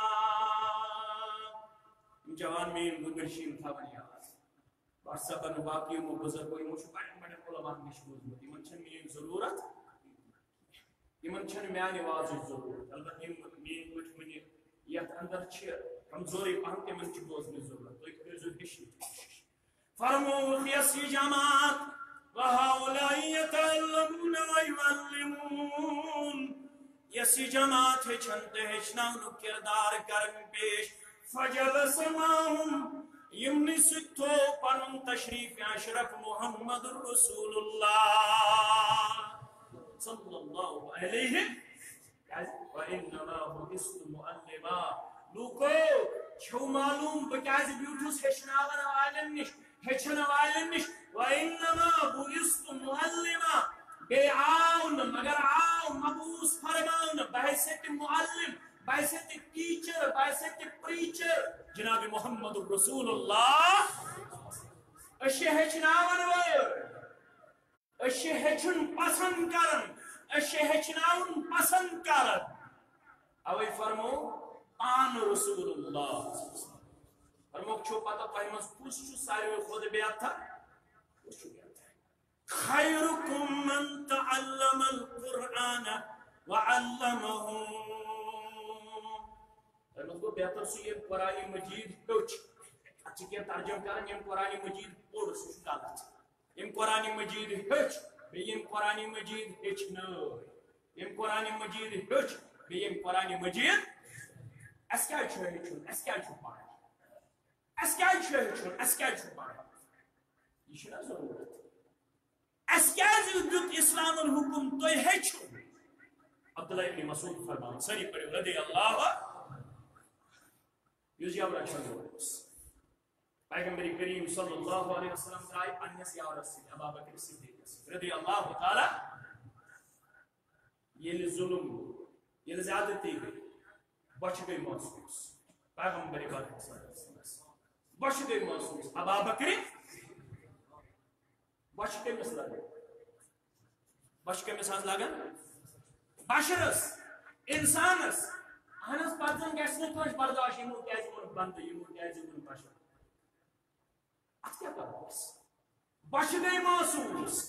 جوان میں گرشیم تھا بنی آواز بارسابن واقعی و بزرگوی موشو بڑے علماء نشموز مدی من چھن میں ضرورت یمن چھن میانی واضح ضرورت البتہ مین کچھ منی یت اندر چھ کمزوری پہن کے من چھ بوزنی ضرورت تو ایک پیزو ہشنی فرمو خیسی جماعت وَهَؤُلَاءِ يَتَعَلَّمُونَ وَيُعَلِّمُونَ یسی جماعت ہے چھنتے ہچناؤنو کردار کرن پیش فَجَلَسَ مَعَهُمْ یمنی ستھو پنن تشریف اشرف محمد رسول اللہ صلی اللہ علیہ وَإِنَّمَا بُعِثْتُ مُعَلِّمًا لوکو چھو معلوم بکیاز بیوٹوس ہچناون والن نش ہچن والن نش وَإِنَّمَا بُعِثْتُ مُعَلِّمًا بے آؤن مگر آؤ مبوس فرمان بحثت معلم بحثت ٹیچر بحثت پریچر جناب محمد رسول اللہ اشی ہچناون ویر اشی ہچن پسند کرن اشی ہچناون پسند کرن اوی فرمو آن رسول اللہ فرمو چھو پتا پہمز کس چھو ساری خود بیات تھا کس چھو بیات تھا خیرکم من تعلم القرآن وعلمہم فرمو کو بہتر سو یہ قرآن مجید پوچھ اچھی کیا ترجم کرن یہ قرآن مجید پوڑ سو غلط یہ قرآن مجید ہچ بیم قرآن مجید ہچ نو یم قرآن مجید ہچ بیم قرآن مجید اس کیا چھو ہچن اس کیا چھو پاڑا اس کیا چھو ہچن اس کیا چھو پاڑا یہ چھنا ضرورت اس کیا دیت اسلام الحکم تو ہچو عبداللہ ابن مسعود فرمان سری پڑے رضی اللہ یوزی اب رچھن ہوئے پیغمبر کریم صلی اللہ علیہ وسلم ترائی پنیس یا رسید ابا بکر صدیق رضی اللہ تعالی یہ ظلم یہ زیادتی گئی بچ گئی محسوس پیغمبر کریم صلی اللہ علیہ وسلم بچ گئی محسوس ابا بکر بچ کے مثلا بچ کے مثال لگا بشرس انسانس اہنس پتن گیس نکوش برداشت یمو کیازی من بند یمو کیازی من بشر ات کیا پرواز بچ گئی محسوس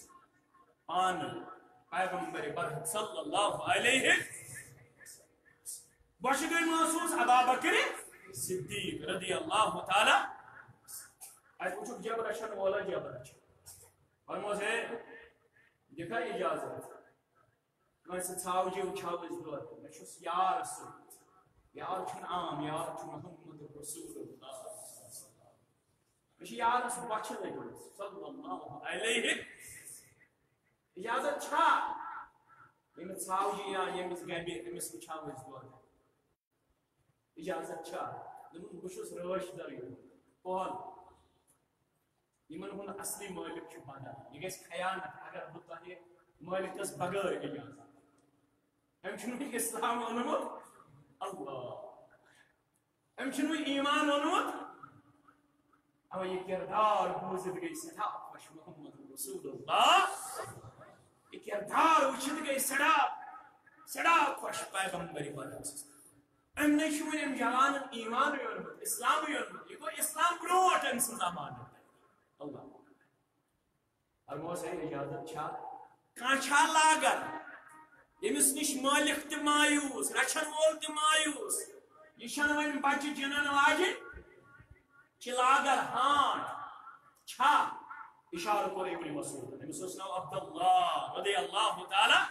آن پیغمبر برحق صلی اللہ علیہ بوش گئی محسوس ابا بکر صدیق رضی اللہ تعالی آج پوچھو جب رشن والا جب رشن اور موزے دیکھا اجازت میں سے چھاو جی اچھاو اس دور میں چھوس یار سوت یار چھن عام یار چھن محمد رسول اللہ مجھے یار اس بچے لگے صلی اللہ علیہ اجازت چھا یہ چھاو جی یا یہ مس گیبی امس اچھاو اس دور اجازت چھا دمون بشوس روش داری پہل یمن ہن اصلی مالک چھو بنا یہ گیس خیانت اگر ہوتا ہے مالک اس بغیر اجازت ہم چھنو اسلام اونمت اللہ ہم چھنو ایمان اونمت او یہ کردار بوزد گئی سٹھا خوش محمد رسول اللہ یہ کردار وچھد گئی سڑا خوش پیغمبری برس ام نشون ام جوان ایمان یونمت اسلام یونمت یہ کو اسلام بروٹ ام زمان اللہ اور موسیٰ اجازت چھا کانچھا لاگر یمس نش مالک تی مایوس رچھن وول تی مایوس یہ چھن ون بچہ جنن واجن چھ لاگر ہان چھا اشارہ کور ابن مسعود امس اس ناو عبداللہ رضی اللہ تعالی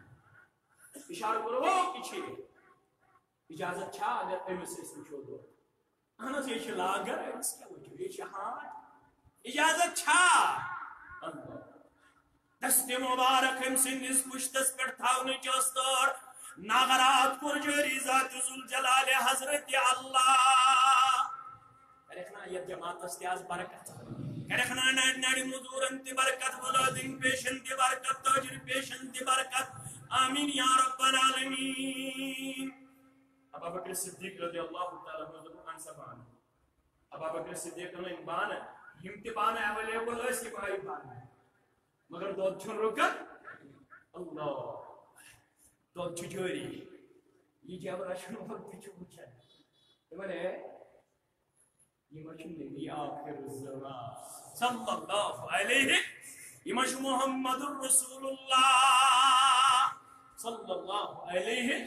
اشارہ کور وہ کچھ اجازت چھا اگر امس اس وچھو دو اہنس یہ چھ لاگر امس کیا وجہ یہ چھ ہان اجازت چھا اللہ دست مبارک ہم سندس پشتس پر تھاونے چاستار ناغرات کر جری ذات ذوالجلال حضرت اللہ کرکھنا یہ جماعت استیاز برکت کرکھنا نڑی مدورن تی برکت ولادن پیشن تی برکت تاجر پیشن تی برکت آمین یا رب العالمین ابا بکر صدیق رضی اللہ تعالیٰ عنہ سبحان ابا بکر صدیق نے بان یم تی بان اویلیبل ہے سپاہی بان مگر دود چھن رکت اللہ دود چھجوری یہ جب رشن وقت پیچھو پوچھا ہے بلے یہ مشن نبی آخر الزمان صلی اللہ علیہ یہ مشن محمد الرسول اللہ صلی اللہ علیہ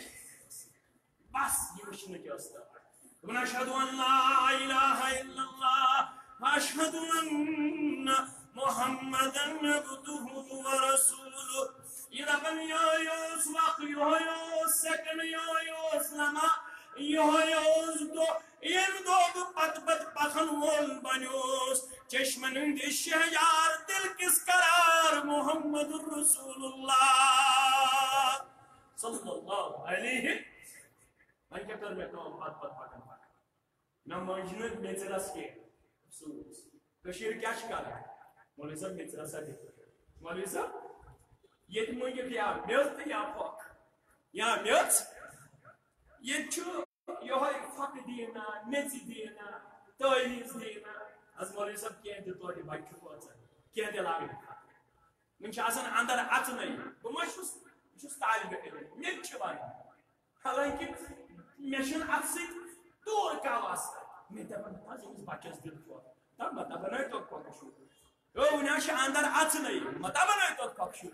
بس یہ مشن کیا استعمال من اشہد ان لا الہ الا اللہ اشہد ان محمدن عبدہ ورسولہ یہ رقم یویوس وقت یویوس سکن یویوس لما یویوس دو یہ دو پت پخن وول بنیوس چشمن اندی شہیار دل کس قرار محمد الرسول اللہ صلی اللہ علیہ من کیا کر میں کام پت پکن نہ مجنود میچرس کے افسوس کشیر کیا شکار ہے مولوی صاحب میچرس ہے مولوی صاحب یہ مجھے کیا میوت یا پاک یا میوت یہ چھو یہ فق دینا میچی دینا تولیز دینا از مولوی صاحب کیا دے توڑی بائی چھو کیا دے لاغی من شاسن اندر ات نہیں وہ مشوس طالب علم میں چھوائی حالانکہ میشن ات سے دور کا واسطہ میں دبن تاز امس بچس دل چھو تب مطا بنائی تو کوکشو او ونیاش اندر ات نہیں مطا بنائی تو کوکشو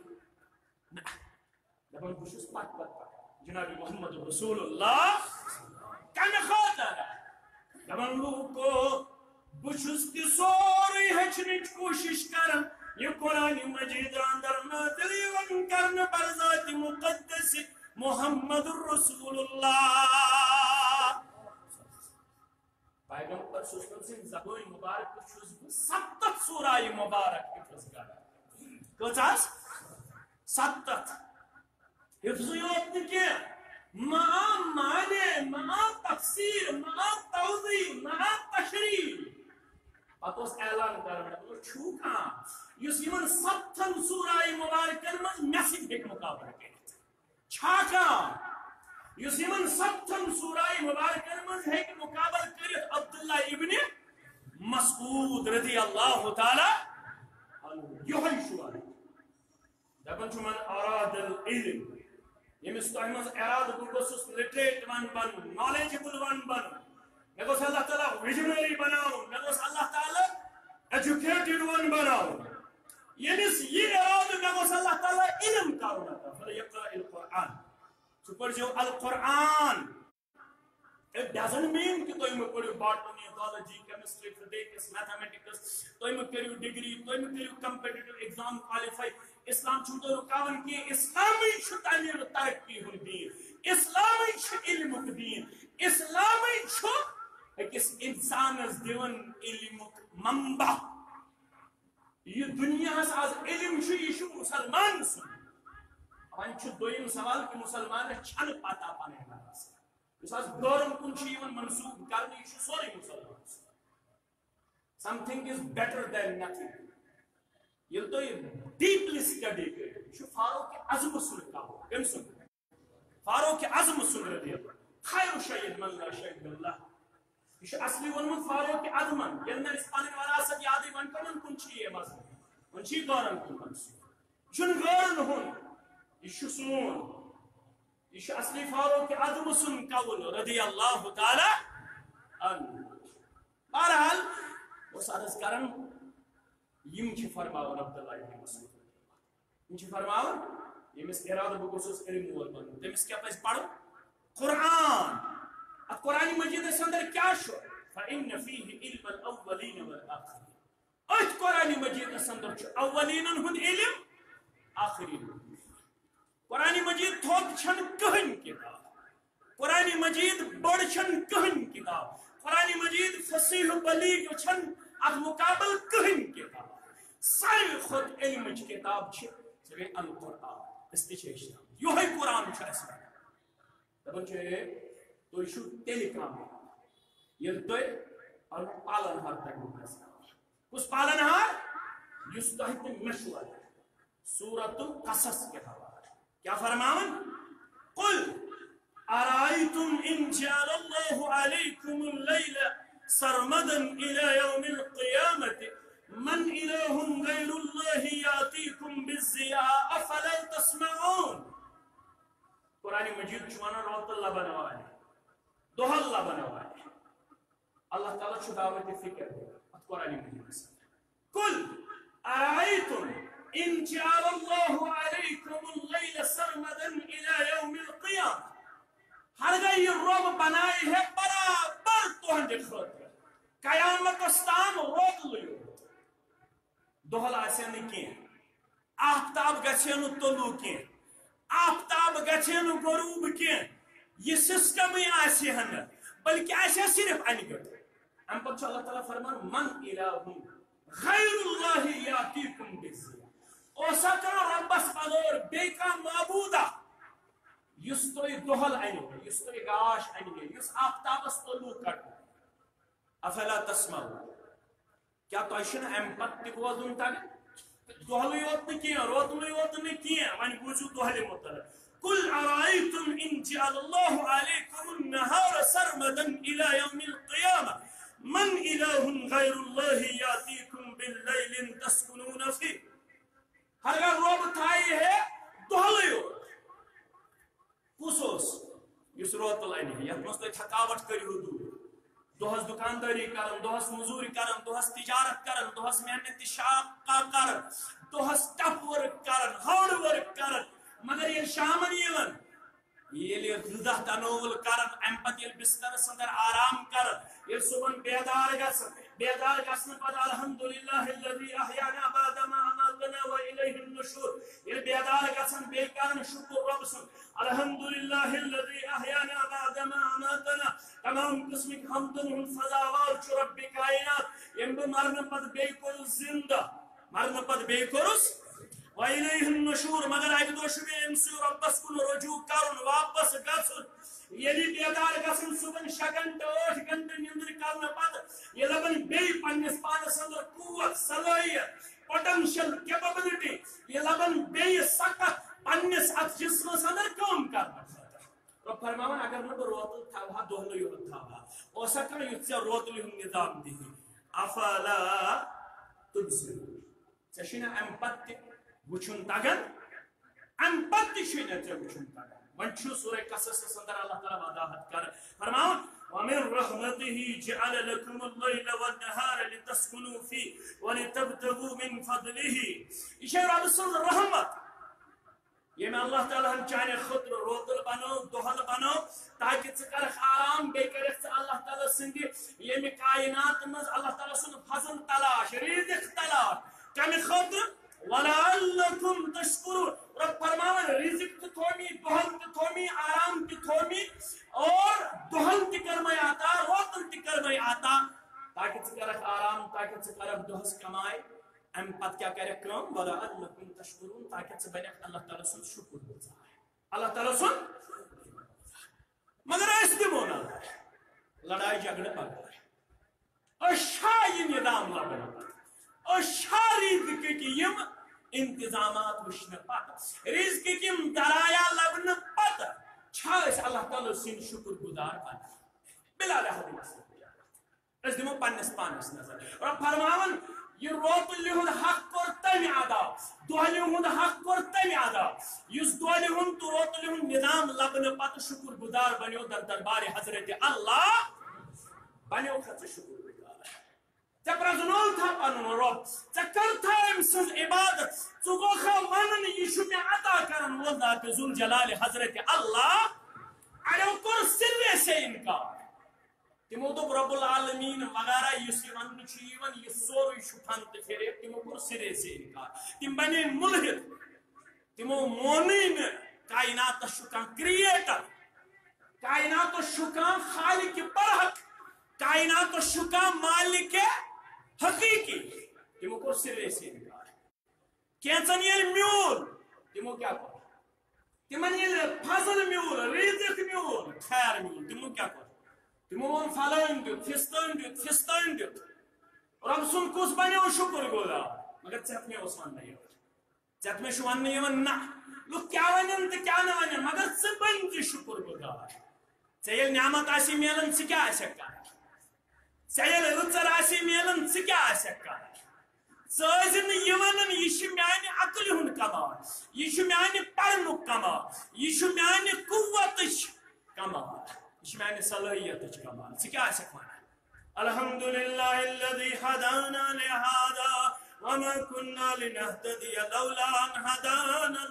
دبن بشوس پاک جناب محمد رسول اللہ کم خاطر دبن لوگ کو بشوس تی سوری ہچنچ کوشش کرن یہ قرآن مجید اندر نازل ون کرن بر ذات مقدس محمد رسول اللہ پیغمبر صلی اللہ علیہ وسلم زبان مبارک چھس 7 سورہ مبارک حفظ کرن کچھ 7 حفظ یوت نکے مع معنی مع تفسیر مع توضیح مع تشریح پتہ اس اعلان کرنا چھو کان یس یمن 7 سورہ مبارکن من میسج ہیک مقابلہ کرت چھا کان یس یمن 7 سورہ مبارکن من ہیک مقابلہ کرت عبداللہ ابن مسعود رضی اللہ تعالی عنہ یہ شوار دپن چھ من اراد العلم یمس تہمز اراد بس لٹریٹ ون بن نالیجبل ون بن میں گوس اللہ تعالی ویژنری بناؤ میں گوس اللہ تعالی ایجوکیٹڈ ون بناؤ یمس یہ اراد میں گوس اللہ تعالی علم کرنا فلیقرأ القرآن سپر جو القرآن It doesn't mean کہ تُہۍ مہٕ پٔرِو botany, zoology, chemistry, physics, mathematics, تُہۍ مہٕ کٔرِو degree, تُہۍ مہٕ کٔرِو competitive exam qualify. اسلام چھُنہٕ تۄہہِ رُکاوان کینٛہہ. اسلامٕے چھُ تعلیٖم ترقی ہُنٛد دین. اسلامٕے چھُ علمُک دین. اسلامٕے چھُ أکِس اِنسانَس دِوان علمُک منبع. یہ دُنیاہَس آز علم چھُ یہِ چھُ مُسلمان سُنٛد. وۄنۍ چھُ دوٚیِم سوال کہ مُسلمانَس چھَنہٕ پتہ پنٕنۍ مذہب. یُس آز غٲرن کُن چھُ یِوان منسوٗخ کرنہٕ یہِ چھُ سورُے مُسلمان سُنٛد. Something is better than nothing. ییٚلہِ تُہۍ ڈیٖپلی سٹڈی کٔرِو یہِ چھُ فاروق اعظمہٕ سُنٛد کَتھ. کٔمۍ سُنٛد؟ فاروق اعظمہٕ سُنٛد رضی اللہ. خیر شیء من لا شیء باللہ. یہ چھُ اصلی ووٚنمُت فاروق اعظمن. ییٚلہِ نہٕ أسۍ پنٕنۍ وراثت یادٕے وۄنۍ کٕمن کُن چھُ یہِ مذہب؟ وۄنۍ چھُ یہِ غٲرن کُن منسوٗخ. یہِ چھُنہٕ غٲرن ہُنٛد. یہ چھُ سون. یہ چھُ اصلی فاروق اعظم سُنٛد قول رضی اللہ تعالی عنہ. بہرحال اوس عرض کران یم چھِ فرماوان عبداللہ ابن مسعود. یم چھِ فرماوان ییٚمِس ارادٕ بہٕ گوٚژھُس علم وول بنُن تٔمِس کیٛاہ پزِ پرُن؟ قرآن. اتھ قرآنِ مجیدس اندر کیٛاہ چھُ؟ فإن فیہ علم الاولین والآخرین. اتھ قرآنِ مجیدس اندر چھُ اولینن ہُنٛد علم آخرین ہُنٛد. قرآن مجید تھوٚد چھنہٕ کٕہٕنۍ کتاب. قرآن مجید بٔڑ چھنہٕ کٕہٕنۍ کتاب. قرآن مجید فصیح و بلیغ چھنہٕ اتھ مقابل کٕہٕنۍ کتاب. ساروی کھۄتہٕ علمٕچ کتاب چھِ سۄ گٔے القرآن. أسۍ تہِ چھِ ہیٚچھناوان. یِہوٚے قرآن چھُ اَسہِ وَنان. دَپان چھُ تُہۍ چھِو تیٚلہِ کامیاب ییٚلہِ تۄہہِ پنُن پالن ہار تَگوٕ پرٛزناوُن. کُس پالن ہار؟ یُس تۄہہِ تہٕ مےٚ چھُ وَنان. سورۃ القصص کے حوالہ کیا فرماون؟ قل ارائیتم ان جعل اللہ علیکم اللیل سرمدا الى یوم القیامت من الہ غیر اللہ یاتیکم بالضیاء افلا تسمعون. قرآن مجید چھُ وَنان رۄب اللہ بناوان دۄہ اللہ بناوان. اللہ تعالیٰ چھُ دعوتِ فکر اتھ قرآن مجیدس. قل ارائیتم ان جعل اللہ علیکم اللیل سرمدا الى یوم القیامہ. ہرگاہ یہ رب بنائے ہے برابر تہنٛدِ خٲطرٕ قیامتس تام روتلٕے یوت. دۄہل آسہِ نہٕ کینٛہہ. آفتاب گژھِ نہٕ طلوع کینٛہہ. آفتاب گژھِ نہٕ غروٗب کینٛہہ. یہ سسٹمٕے آسہِ ہا نہٕ بلکہ آسہِ ہا صرف انہِ گٔٹۍ. امہِ پتہٕ چھُ اللہ تعالیٰ فرمان من الہ غیر اللہ یاتیکم بالضیاء. اوسا کانٛہہ رۄبس بغٲر بیٚیہِ کانٛہہ معبوٗدا یُس تۄہہِ دۄہل انہِ ہے یُس تۄہہِ گاش انہِ ہے یُس آفتابس طلوع کڑِ. افلا تسمعون. کیٛاہ تۄہہِ چھُنہٕ امہِ پتہٕ تہِ بوزُن تگان؟ دۄہلٕے یوت نہٕ کینٛہہ روتلٕے یوت نہٕ کینٛہہ وۄنۍ بوٗزِو دۄہلہِ مُتعلق. قل ارائیتم ان جعل اللہ علیکم النہار سرمدا الى یوم القیامہ من الہ غیر اللہ یاتیکم باللیل تسکنون فیہ. ہرگاہ رب تھایہِ ہے دۄہلٕے یوت. کُس اوس یُس روتل انہِ ہے یتھ منٛز تُہۍ تھکاوٹ کٔرِو دوٗر. دۄہس دُکاندٲری کران دۄہس موٚزوٗرۍ کران دۄہس تجارت کران دۄہس محنت شاقہ کران دۄہس ٹف ورک کران ہارڈ ورک کران. مگر ییٚلہِ شامن یِوان ییٚلہِ غذا تناول کران امہِ پتہٕ ییٚلہِ بسترس اندر آرام کران ییٚلہِ صبحن بیدار گژھان بیدار گژھنہٕ پتہٕ الحمدللہ الذی احیانا بعد ما اماتنا والیہ النشور. ییٚلہِ بیدار گژھان بیٚیہِ کران شکر رۄب سُنٛد الحمدللہ الذی احیانا بعد ما اماتنا. تمام قسمٕکۍ حمدن ہُنٛد سزاوار چھُ ربِ کائنات ییٚمۍ بہٕ مرنہٕ پتہٕ بیٚیہِ کوٚرُس زندہ مرنہٕ پتہٕ بیٚیہِ کوٚرُس وَإِلَيْهِ النُّشُورُ. مگر اکہِ دۄہ چھُ مےٚ أمۍ سٕے رۄبس کُن رجوع کرُن واپس گژھُن. ییٚلہِ بیدار گژھن صبحن 6 گھنٹہٕ 8 گھنٹہٕ نِندٕر کرنہٕ پتہٕ یہِ لبن بیٚیہِ پننِس پانس اندر قوت صلٲحیت پوٹینشل کیپبلٹی. یہِ لبن بیٚیہِ سخت پننِس اتھ جسمس اندر کٲم کرنہٕ خٲطرٕ. رۄب فرماوان اگر نہٕ بہٕ روتل تھاوہا دۄہلٕے یوت تھاوہا اوسا کانٛہہ یُتھ ژےٚ روتلہِ ہُنٛد نظام دِہی. افلا تبصرون. ژےٚ چھُے نہٕ امہِ پتہٕ تہِ وٕچھُن تگان امہِ پتہٕ تہِ چھُے نہٕ ژےٚ وٕچھُن تگان. وۄنۍ چھُ سورہ قصصس اندر اللہ تعالیٰ وضاحت کران فرماوان ومن رحمته جعل لكم الليل والنهار لتسكنوا فيه ولتبتغوا من فضله. یہ چھِ رب سٕنٛز رحمت یہ میں اللہ تعالیٰ ہم چانے خطر روتل بنو دہل بنو تاکہ ثرخ آرام بے کرخ اللہ تعالیٰ سندی یہ میں کائنات مز اللہ تعالیٰ سن فضل تلاش رزق تلاش کمی خطر وَلَعَلَّكُمْ تَشْكُرُونَ رب فرماون رزق تو تھومی دہل تو تھومی آرام تو تھومی اور دہل تی کرمائی آتا روتل تی کرمائی آتا تاکہ ثرخ آرام تاکہ ثرخ دہس کمائے ام پت کیا کرے کام وَلَعَلَّكُمْ تَشْكُرُونَ تاکہ ث بنیک اللہ تعالیٰ سن شکر گزار اللہ تعالیٰ سن مگر اس دمونا لڑائی جھگڑے پکڑ اشائی نظام لبنا اشاری رزق کی یم انتظامات وشن پت رزق کی یم درایا لبن پت چھاس اللہ تعالیٰ سن شکر گزار پت بلا لحظ اس دمو پنس پانس نظر اور فرماون یہ روت لہن حق کر تمی ادا دہلی ہند حق کر تمی ادا اس دہلی ہند تو روت لہن نظام لبن پت شکر گزار بنیو در دربار حضرت اللہ بنیو خط شکر گزار ژے پرزنول تھا پنن رب ژے کر تھا ام سز عبادت ژٕ گوکھا ونن یہ چھُ مےٚ عطا کرن وول ذات ذوالجلال حضرت اللہ اڑیو کوٚر سرے سے انکار تمو دوٚپ رب العالمین وغیرہ یُس یہِ وننہٕ چھُ یِوان یہِ سورُے چھُ فن تہٕ فریب تمو کوٚر سرے سے انکار تم بنے ملحد تمو مونٕے نہٕ کائناتس چھُ کانٛہہ کریٹر کائناتس چھُ کانٛہہ خالق برحق کائناتس چھُ کانٛہہ مالک حقیقی تمو کوٚر سرے سے انکار کینژن ییٚلہِ میول تمو کیٛاہ کوٚر تمن ییٚلہِ فضل میول رزق میول خیر میول تمو کیٛاہ کوٚر تمو وون فلٲنۍ دیُت فستٲنۍ دیُت رب سُنٛد کُس بنیو شکر گزار مگر ژےٚ مےٚ اوس وننہٕ یِوان ژےٚ مےٚ چھُ وننہٕ یِوان نہ لُکھ کیٛاہ ونن تہٕ کیٛاہ نہٕ ونن مگر ژٕ بن تہِ شکر گزار ژےٚ ییٚلہِ نعمت آسی میلان ژٕ کیٛاہ آسکھ کران ژےٚ ییٚلہِ رٕژر آسی میلان ژٕ کیٛاہ آسکھ کران ژٕ ٲسۍ نہٕ یہِ ونان یہِ چھُ میانہِ عقلہِ ہُنٛد کمال یہ چھُ میانہِ پرنُک کمال یہ چھُ میانہِ قوتٕچ کمال یہ چھُ میانہِ صلٲحیتٕچ کمال ژٕ کیٛاہ آسکھ ونان الحمدللہ الذی ہدانا لہذا وما كنا لنهتدي لولا ان هدانا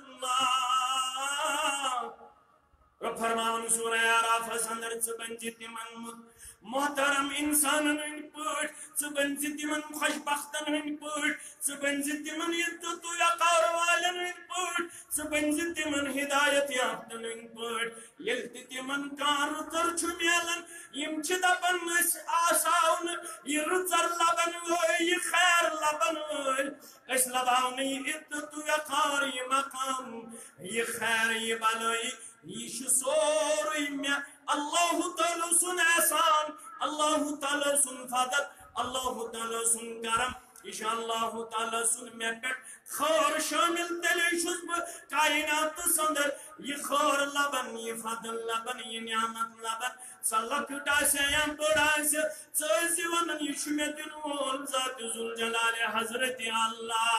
اللہ رب فرمان سورہ اعراف اندر ژٕ بنزِ تِمن محترم انسانن ہند پٲٹھۍ ژٕ بنزِ تِمن خوش بختن ہند پٲٹھۍ ژٕ بنزِ تِمن عزت و وقار والن ہند پٲٹھۍ ژٕ بنزِ تِمن ہدایت یافتن ہند پٲٹھۍ ییٚلہِ تہِ تِمن کانٛہہ رٕژر چھُ میلان یم چھِ دپان أسۍ آساو نہٕ یہِ رٕژر لبن وٲلۍ یہِ خیر لبن وٲلۍ أسۍ لباو نہٕ یہِ عزت و وقار یہِ مقام یہِ خیر یہِ بلٲیی یہ چھُ سورُے مےٚ اللہ تعالیٰ سُنٛد احسان اللہ تعالیٰ سُنٛد فضل اللہ تعالیٰ سُنٛد کرم یہ چھُ اللہ تعالیٰ سُنٛد مےٚ پٮ۪ٹھ خٲر شٲمِل تیٚلے چھُس بہٕ کائناتس اندر یہ خٲر لبن یہ فضل لبن یہ نعمت لبن سۄ لۄکٕٹ آسہِ یا بٔڑ آسہِ ژٕ ٲسۍ ونان یہ چھُ مےٚ دِنہٕ وول ذات ذوالجلال حضرت اللہ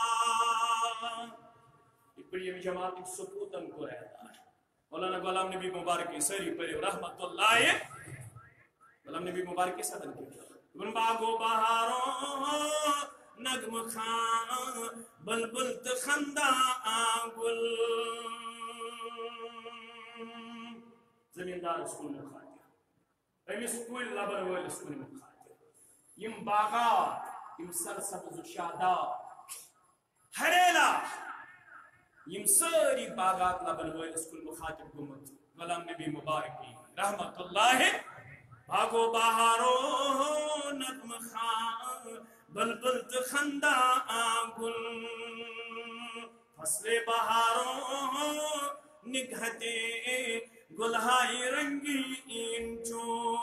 یِتھ پٲٹھۍ ییٚمہِ جماعتٕکۍ سپوٗتن کوٚر اعلان مولانا غلام نبی مبارک سری پڑھو رحمت اللہ غلام نبی مبارک صدر کی باغو بہاروں نغم خان بلبل تخندہ گل زمیندار سکون مخاطر امس کل لبن ول سکون مخاطر یم باغات یم سرسبز شاداب ہریلا یم ساری باغات لبن ولس کل مخاطب گمت غلام نبی مبارک رحمت اللہ باغو بہارو نغم خان بلبل تخندہ گل فصل بہارو نگہتے گلہائی رنگین چون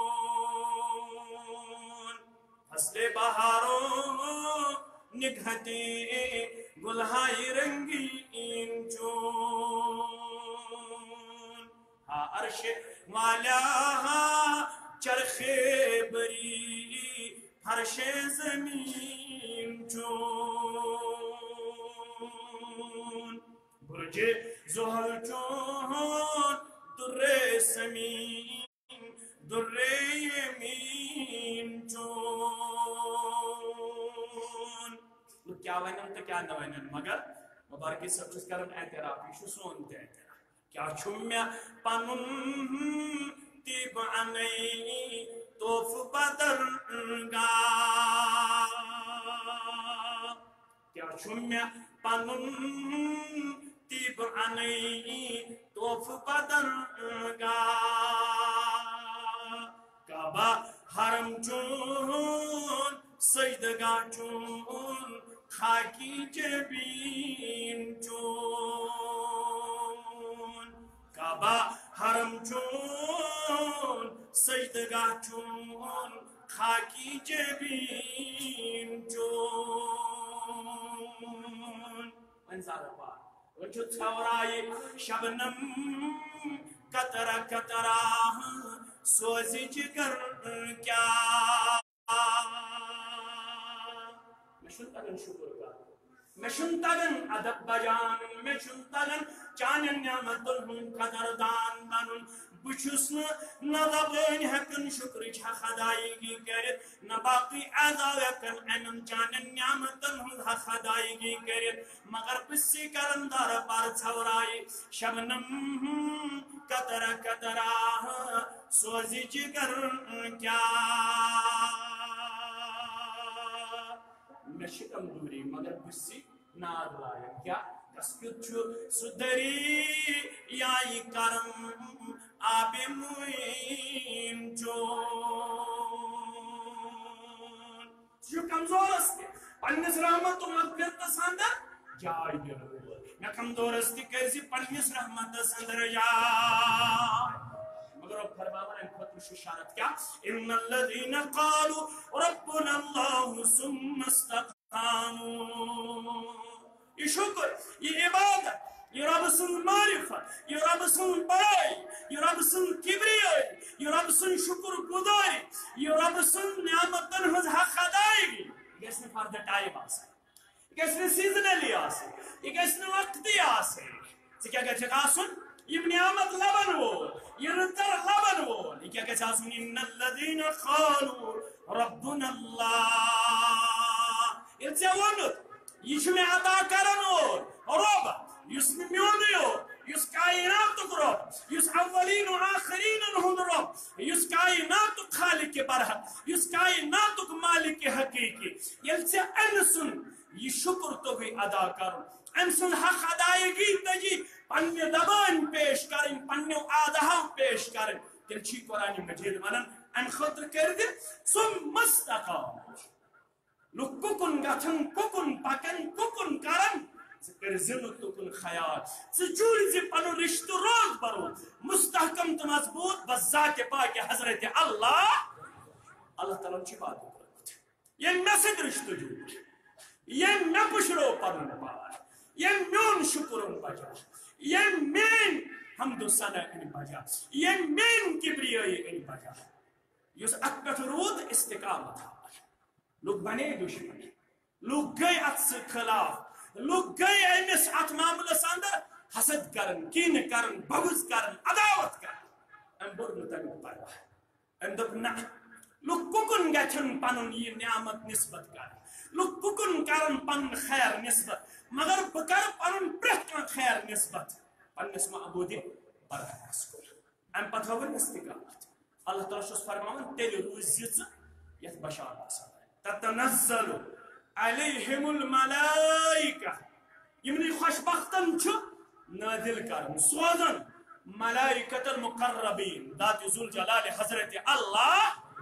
فصل بہارو نگہتے گلہائی رنگین چون ہا عرش والا چرخ بری فرش زمین چون برج زحل چون در سمین در یمین چون کیا ونن تو کیا نہ ونن مگر مبارکی صاحب چھس کرن اعتراف یہ چھو سون تے اعتراف کیا چھو میں پنن تیب انی توف بدر گا کیا چھو میں پنن تیب انی توف بدر گا کعبہ حرم چون سجدگاہ چون خاکی جبین چون کعبہ حرم چون سجدگاہ چون خاکی جبین چون انزار بار وچو ثورائی شبنم قطرہ قطرہ سوزی جگر کیا میں شنتگن شکر کا میں شنتگن ادب بجان میں شنتگن چانن نعمتن ہم قدردان بنن بچسن نظبین ہکن شکر چھا خدایگی کرت نباقی اعضاو ہکن اینن چانن نعمتن ہم خدایگی کرت مگر بسی کرن دار پار چھورائی شبنم قطرہ قطرہ سوزی جگر کیا میں شکم دوری مگر بسی ناد لائم کیا کسکت چھو سدری یائی کرم آب موین چون جو کمزور استے پنیس رحمت و مغفرت ساندر جائی دے رہو میں کمزور استے کیسی پنیس رحمت ساندر جائی مگر اب فرمانا ان خطر ششارت کیا ان الذین قالوا ربنا اللہ ثم استقاموا یہ شکر یہ عبادت یہ رب سن معرفت یہ رب سن بڑائی یہ رب سن کبریائی یہ رب سن شکر گزاری یہ رب سن نعمتن ہز حق ادائیگی یہ اس نے فرد ٹائم آسے یہ اس نے سیزنلی آسے یہ اس نے وقتی آسے کیا کہتے ہیں آسن یہ نعمت لبن وہ یہ رتر لبن وہ یہ کیا کہتے ہیں آسن ان الذین قالوا ربنا اللہ یہ تیونت یہ میں عطا کرنور رب یس میونیو یس کائناتک رب یس اولین و آخرین ہند رب یس کائناتک خالق برحق یس کائناتک مالک حقیقی یل سے انسن یہ شکر تو بھی ادا کرن انسن حق ادائیگی تجی پنی دبان پیش کرن پنی آدھا پیش کرن تل چی قرآن مجید ونن ان خطر کردی سم مستقام لوگ ککن گتن ککن پکن ککن کرن کر زنو تکن خیال چوری زی پنو رشت روز برو مستحکم تو مضبوط بس ذات پاک حضرت اللہ تعالیٰ چی بات کرد یہ مسجد رشت جو یہ میں پشرو پرن پار یہ میون شکرن بجا یہ مین حمد و ثنا ان بجا یہ مین کبریائی ان بجا یس اکبت رود استقامت لوگ بنے دشمن لوگ گئے ات سے خلاف لوگ گئے امس ات معاملس اندر حسد کرن کین کرن بغض کرن عداوت کرن ام بر تمیک پرواہ ام دپ نہ لوگ ککن گھن پن یہ نعمت نسبت کر لوگ ککن کرن پن خیر نسبت مگر بکر پن پریت خیر نسبت پنس معبود برحقس کن ام پتہ استقامت اللہ تعالیٰ چھس فرماون تیل روز یت بشارت تتنزل علیہم الملائکہ یمنی خوشبختن چھو نازل کرن سوزن ملائکت المقربین ذات ذوالجلال حضرت اللہ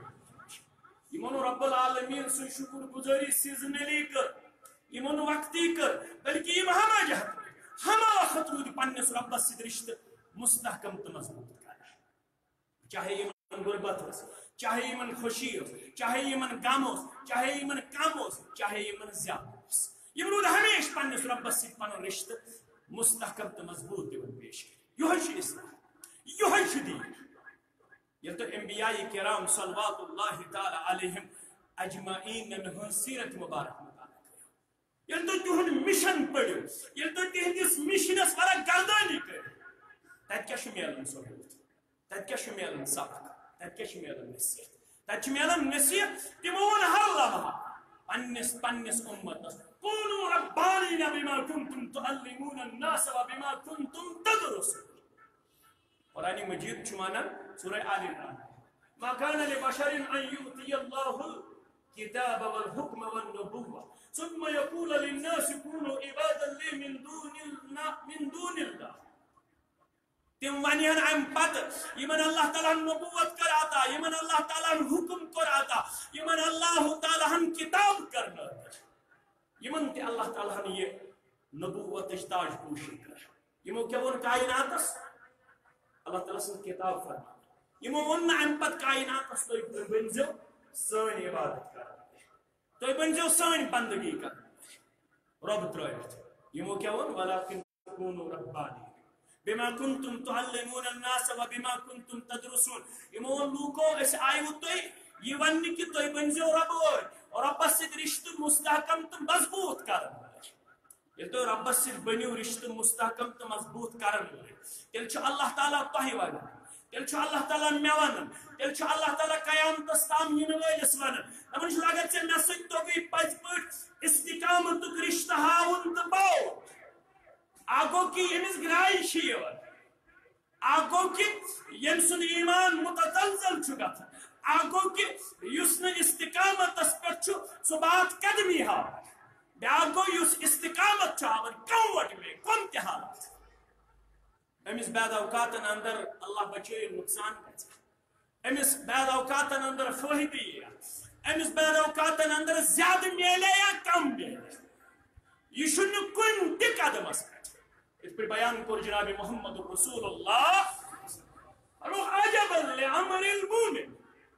یمن رب العالمین سے شکر گزاری سیزنلی کر یمن وقتی کر بلکہ یم ہما جہت ہما وقت رود پنس رب سید رشت مستحکم تو مضبوط کر چاہے یمن غربت ہو چاہے یمن خوشی ہو چاہے یمن غم ہو چاہے یمن کم ہو چاہے یمن زیادہ ہو یم رود ہمیش پنس رب سید پن رشت مستحکم تو مضبوط دیون پیش کر یہ اسلام یہ دین یہ تو انبیاء کرام صلوات اللہ تعالی علیہم اجمعین ہن سیرت مبارک یہ تو تہن مشن پڑھو یہ تو تہندس مشنس ورا گردانی کر تت کیا ملن ضرورت تت کیا ملن سبق تت کیا ملن نصیحت تت ملن نصیحت تمو ہر لمحہ پنس امتس کونوا ربانین بما بما كنتم تعلمون الناس وبما كنتم تدرسون. قرآن مجید چمانا سورہ آل عمران. ما كان لبشر أن يؤتي الله الكتاب والحكم والنبوة ثم يقول للناس كونوا عبادا لي من دون الله. تم ونیان ام پت یمن اللہ تعالیٰ نبوت کر آتا, یمن اللہ تعالیٰ حکم کر آتا, یمن اللہ تعالیٰ کتاب کرنا, یمن تی اللہ تعالیٰ یہ نبوت تاج پوشی کر. یمو کیا ون کائناتس اللہ تعالیٰ سن کتاب فرما. یمو ون ام پت کائناتس تو بنزو سن عبادت کر, تو بنزو سن بندگی کر رب ترائیت. یمو کیا ون ولکن کونوا ربانی بما كنتم تعلمون الناس وبما كنتم تدرسون. يمون لوكو اس آيو توي يواني كي توي بنزيو ربوي ورب سيد رشت مستحكم تم مضبوط کرن. يل تو رب سيد بنيو رشت مستحكم تم مضبوط کرن تیل چھ اللہ تعالیٰ تۄہہِ ونان, تیل چھ اللہ تعالیٰ مےٚ ونان, تیل چھ اللہ تعالیٰ قیامتس تام ینہٕ وٲلِس ونان. دپان چھُ اگر ژےٚ مےٚ سۭتۍ توٚگُے پٔزۍ پٲٹھۍ استقامتُک رشتہٕ ہاوُن تہٕ باو آگو کی یمس گرائی شیور, آگو کی یم سن ایمان متزلزل چھ گژھان, آگو کی یس نہ استقامتس پہ سہ بات قدمی ہاو, بیاکھ گو یس استقامت ہاوان کموٹ میں کم تہ حالات. امس بعد اوقاتن اندر اللہ بچے نقصان گژھِ, امس بعد اوقاتن اندر فٲیدٕ یی, امس بعد اوقاتن اندر زیادہ میلے یا کم میلے, یہ چھُنہٕ کُنہِ تہِ قدمس پہ. اس پر بیان کر جناب محمد رسول اللہ روح عجبا لعمر المومن.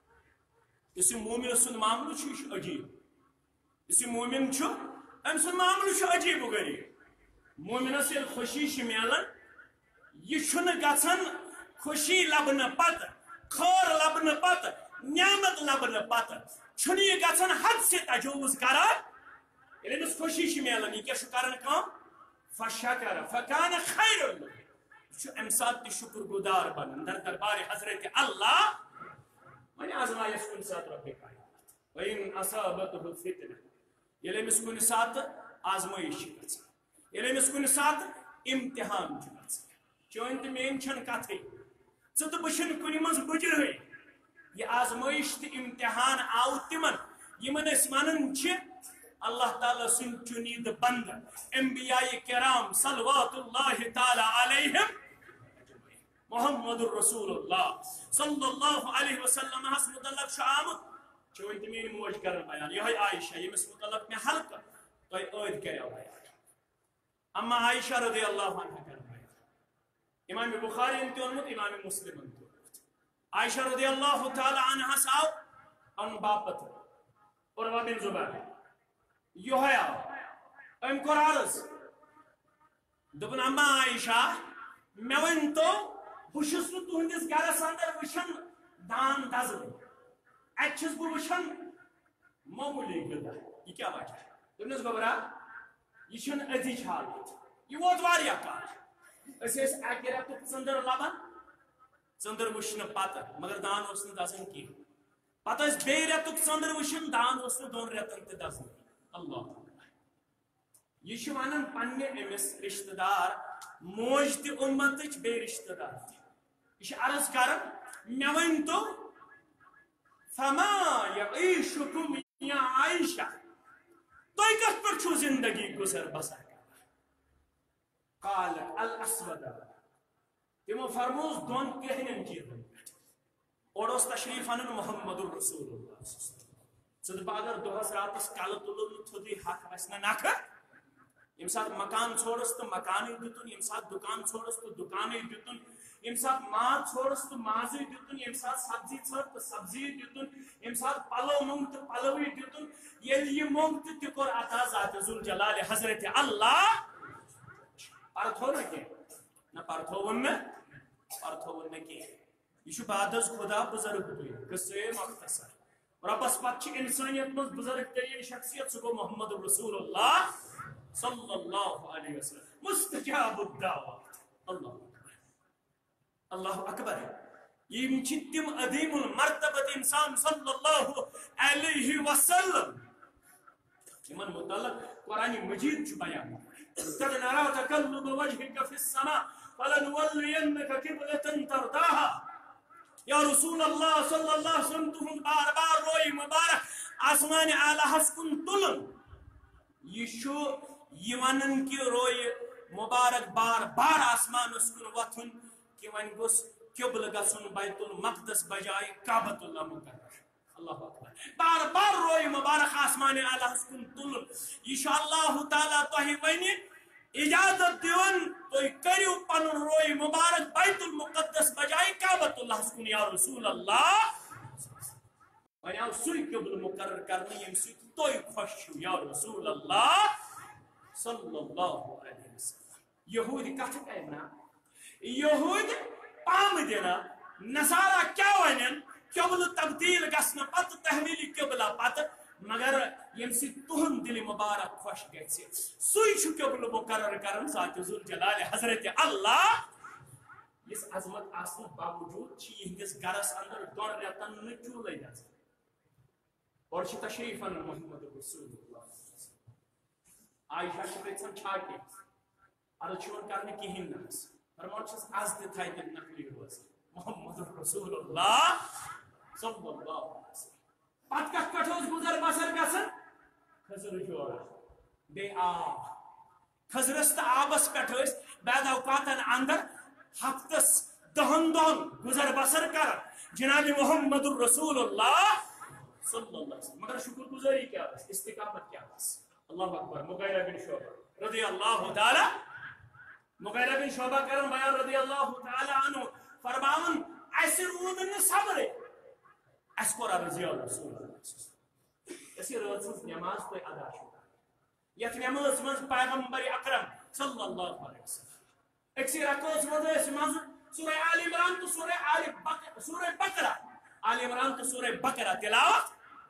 اس مومن سن معاملہ چھ عجیب, اس مومن چھ ام سن معاملہ چھ عجیب و غریب. مومنس یل خوشی چھ میلان یہ چھنہ گژھان خوشی لبنہ پتہ, خور لبنہ پتہ, نعمت لبنہ پتہ چھنہ یہ گژھان حد سے تجاوز کران. ییٚلہِ أمِس خوشی چھ میلان یہ کیا چھ کران کام فشکر فکان خیر له, چھ امہ سات تہ شکر گزار بنان در دربار حضرت اللہ. وۄنۍ آزمایس کُنہِ ساتہٕ رۄبِ کائنات وَإِنْ أَصَابَتْهُ فِتْنَةٌ, ییٚلہِ أمِس کُنہِ ساتہٕ آزمٲیش چھ گژھان, ییٚلہِ أمِس کُنہِ ساتہٕ امتحان چھ گژھان. چٲنۍ تہٕ میٲنۍ چھنہٕ کتھٕے, ژٕ تہٕ بہٕ چھِنہٕ کُنہِ منٛز بٕجرٕے. یہ آزمٲیش تہٕ امتحان آو تمن یمن أسۍ ونان چھِ اللہ تعالیٰ سن چنید بند انبیاء کرام صلوات اللہ تعالی علیہم محمد الرسول اللہ صلی اللہ علیہ وسلم ہس متعلق چھ آمت. چون تہ میری موج کرن بیان یہ عائشہ یمس متعلق میں حلقہ تہ عید کرو بیان. اما عائشہ رضی اللہ عنہ کر بیان, امام بخاری انت اونمت, امام مسلم انت اونمت. عائشہ رضی اللہ تعالی عنہ ساو ان باپت اور بن زبیر یہ ام کور عرض دپن اما عائشہ مے ون تو بہس نا تہندس گرس اندر وچھان دان دزل, اتھس بہ وچھان معمولی غذا, یہ کیا وجہ؟ دپنس گوبرا یہ چھن أزِچ حالت, یہ ووت واریاہ کال أسۍ ٲسۍ اکہِ رٮ۪تُک ژٔنٛدٕر لبان, ژٔنٛدٕر وٕچھ نہٕ پتہٕ مگر دان اوس نہٕ دزان کینٛہہ, پتہٕ ٲسۍ بیٚیہِ رٮ۪تُک ژٔنٛدٕر وٕچھان دان اوس نہٕ دۄن رٮ۪تن تہِ دزان. اللہ یہ چھ ونان پننہ امس رشتہ دار موج تہ امتچ بے رشتہ دار تہ, یہ عرض کران مے ون تو فما یعیشکم یا عائشہ, تُہۍ کتھ پٲٹھۍ چھو زندگی گزر بسر کران؟ قالت الاسود, تمو فرموس دون کہنن چیزن پہ. اور اس تشریف انن محمد الرسول اللہ ژٕ دپ اگر دۄہس راتس کلہٕ تُلُن تھوٚدُے حق وسہِ نہ نکھٕ, ییٚمہِ ساتہٕ مکان ژھوڑس تہٕ مکانٕے دِتُن, ییٚمہِ ساتہٕ دُکان ژھوڑس تہٕ دُکانٕے دِتُن, ییٚمہِ ساتہٕ ماز ژھوڑس تہٕ مازٕے دِتُن, ییٚمہِ ساتہٕ سبزی ژھٔر تہٕ سبزی دِتُن, ییٚمہِ ساتہٕ پلو موٚنگ تہٕ پلوٕے دِتُن, ییٚلہِ یہِ موٚنگ تہٕ تہِ کوٚر عطا ذات ذوالجلال حضرت اللہ. پرتھو نہ کینٛہہ, نہ پرتھوُن نہٕ, پرتھوُن نہٕ کینٛہہ. یہ چھُ بعد از خدا بزرگ تُہۍ قصے مختصر. ربس پتہ انسانیت مز بزرگ ترین شخصیت سہ گو محمد رسول اللہ صلی اللہ علیہ وسلم مستجاب الدعوات. اللہ اکبر. یم چھ تم عظیم المرتبت انسان صلی اللہ علیہ وسلم یمن متعلق قرآن مجید چھ بیان قد نرى تقلب وجهك في السماء فلنولينك قبلة ترضاها یا رسول اللہ صلی اللہ علیہ وسلم تہن بار بار روئی مبارک آسمان اعلیٰ کن تلن یہ ونن کہ روئی مبارک بار بار آسمان کن وتھن کہ ون گوس قبل گژھن بیت المقدس بجائے کعبۃ اللہ مقرر اللہ اکبر بار بار روئی مبارک آسمان اعلیٰ کن تلن یہ اللہ تعالیٰ تہ ون اجازت دیون تو کریو پن روئی مبارک بیت المقدس بجائے کعبۃ اللہ کن یا رسول اللہ ون آو سی قبل مقرر کرنے یم سی تو خوش چھو یا رسول اللہ صلی اللہ علیہ وسلم یہود کتھ کرنا یہود پام دینا نصارا کیا ونن قبل تبدیل گژھنہ پتہ تحویل قبلہ پتہ مگر یم سی تہن دل مبارک خوش گژھِ سُے قبل مقرر کرن ذات ذوالجلال حضرت اللہ اس عظمت آسنہ باوجود یہندس گرس اندر دون رتن نہ چولے گژھان اور تشریف ان محمد رسول اللہ عائشہ چھپن چھاٹے عرض چھون کرنے کہین نہ فرمان چھس از تہ تھائی تم نقلی روز محمد رسول اللہ صلی اللہ علیہ وسلم پت کت پہ گزر بسر گھن کھزر جورا بے آب کھزرس تو آبس پہ بعد اوقات اندر ہفتس دہن دہن گزر بسر کر جناب محمد الرسول اللہ صلی اللہ علیہ وسلم مگر شکر گزاری کیا بس استقامت کیا بس اللہ اکبر مغیرہ بن شعبہ رضی اللہ تعالی مغیرہ بن شعبہ کرن بیان رضی اللہ تعالی عنہ فرماون ایسے رود نے صبر اس کو رضی اللہ رسول اللہ اسی رسول نماز کو ادا شکر یت نماز من پیغمبر اکرم صلی اللہ علیہ وسلم اکسی رکوز من سورہ آل عمران تو سورہ بقرہ آل عمران تو سورہ بقرہ تلاوت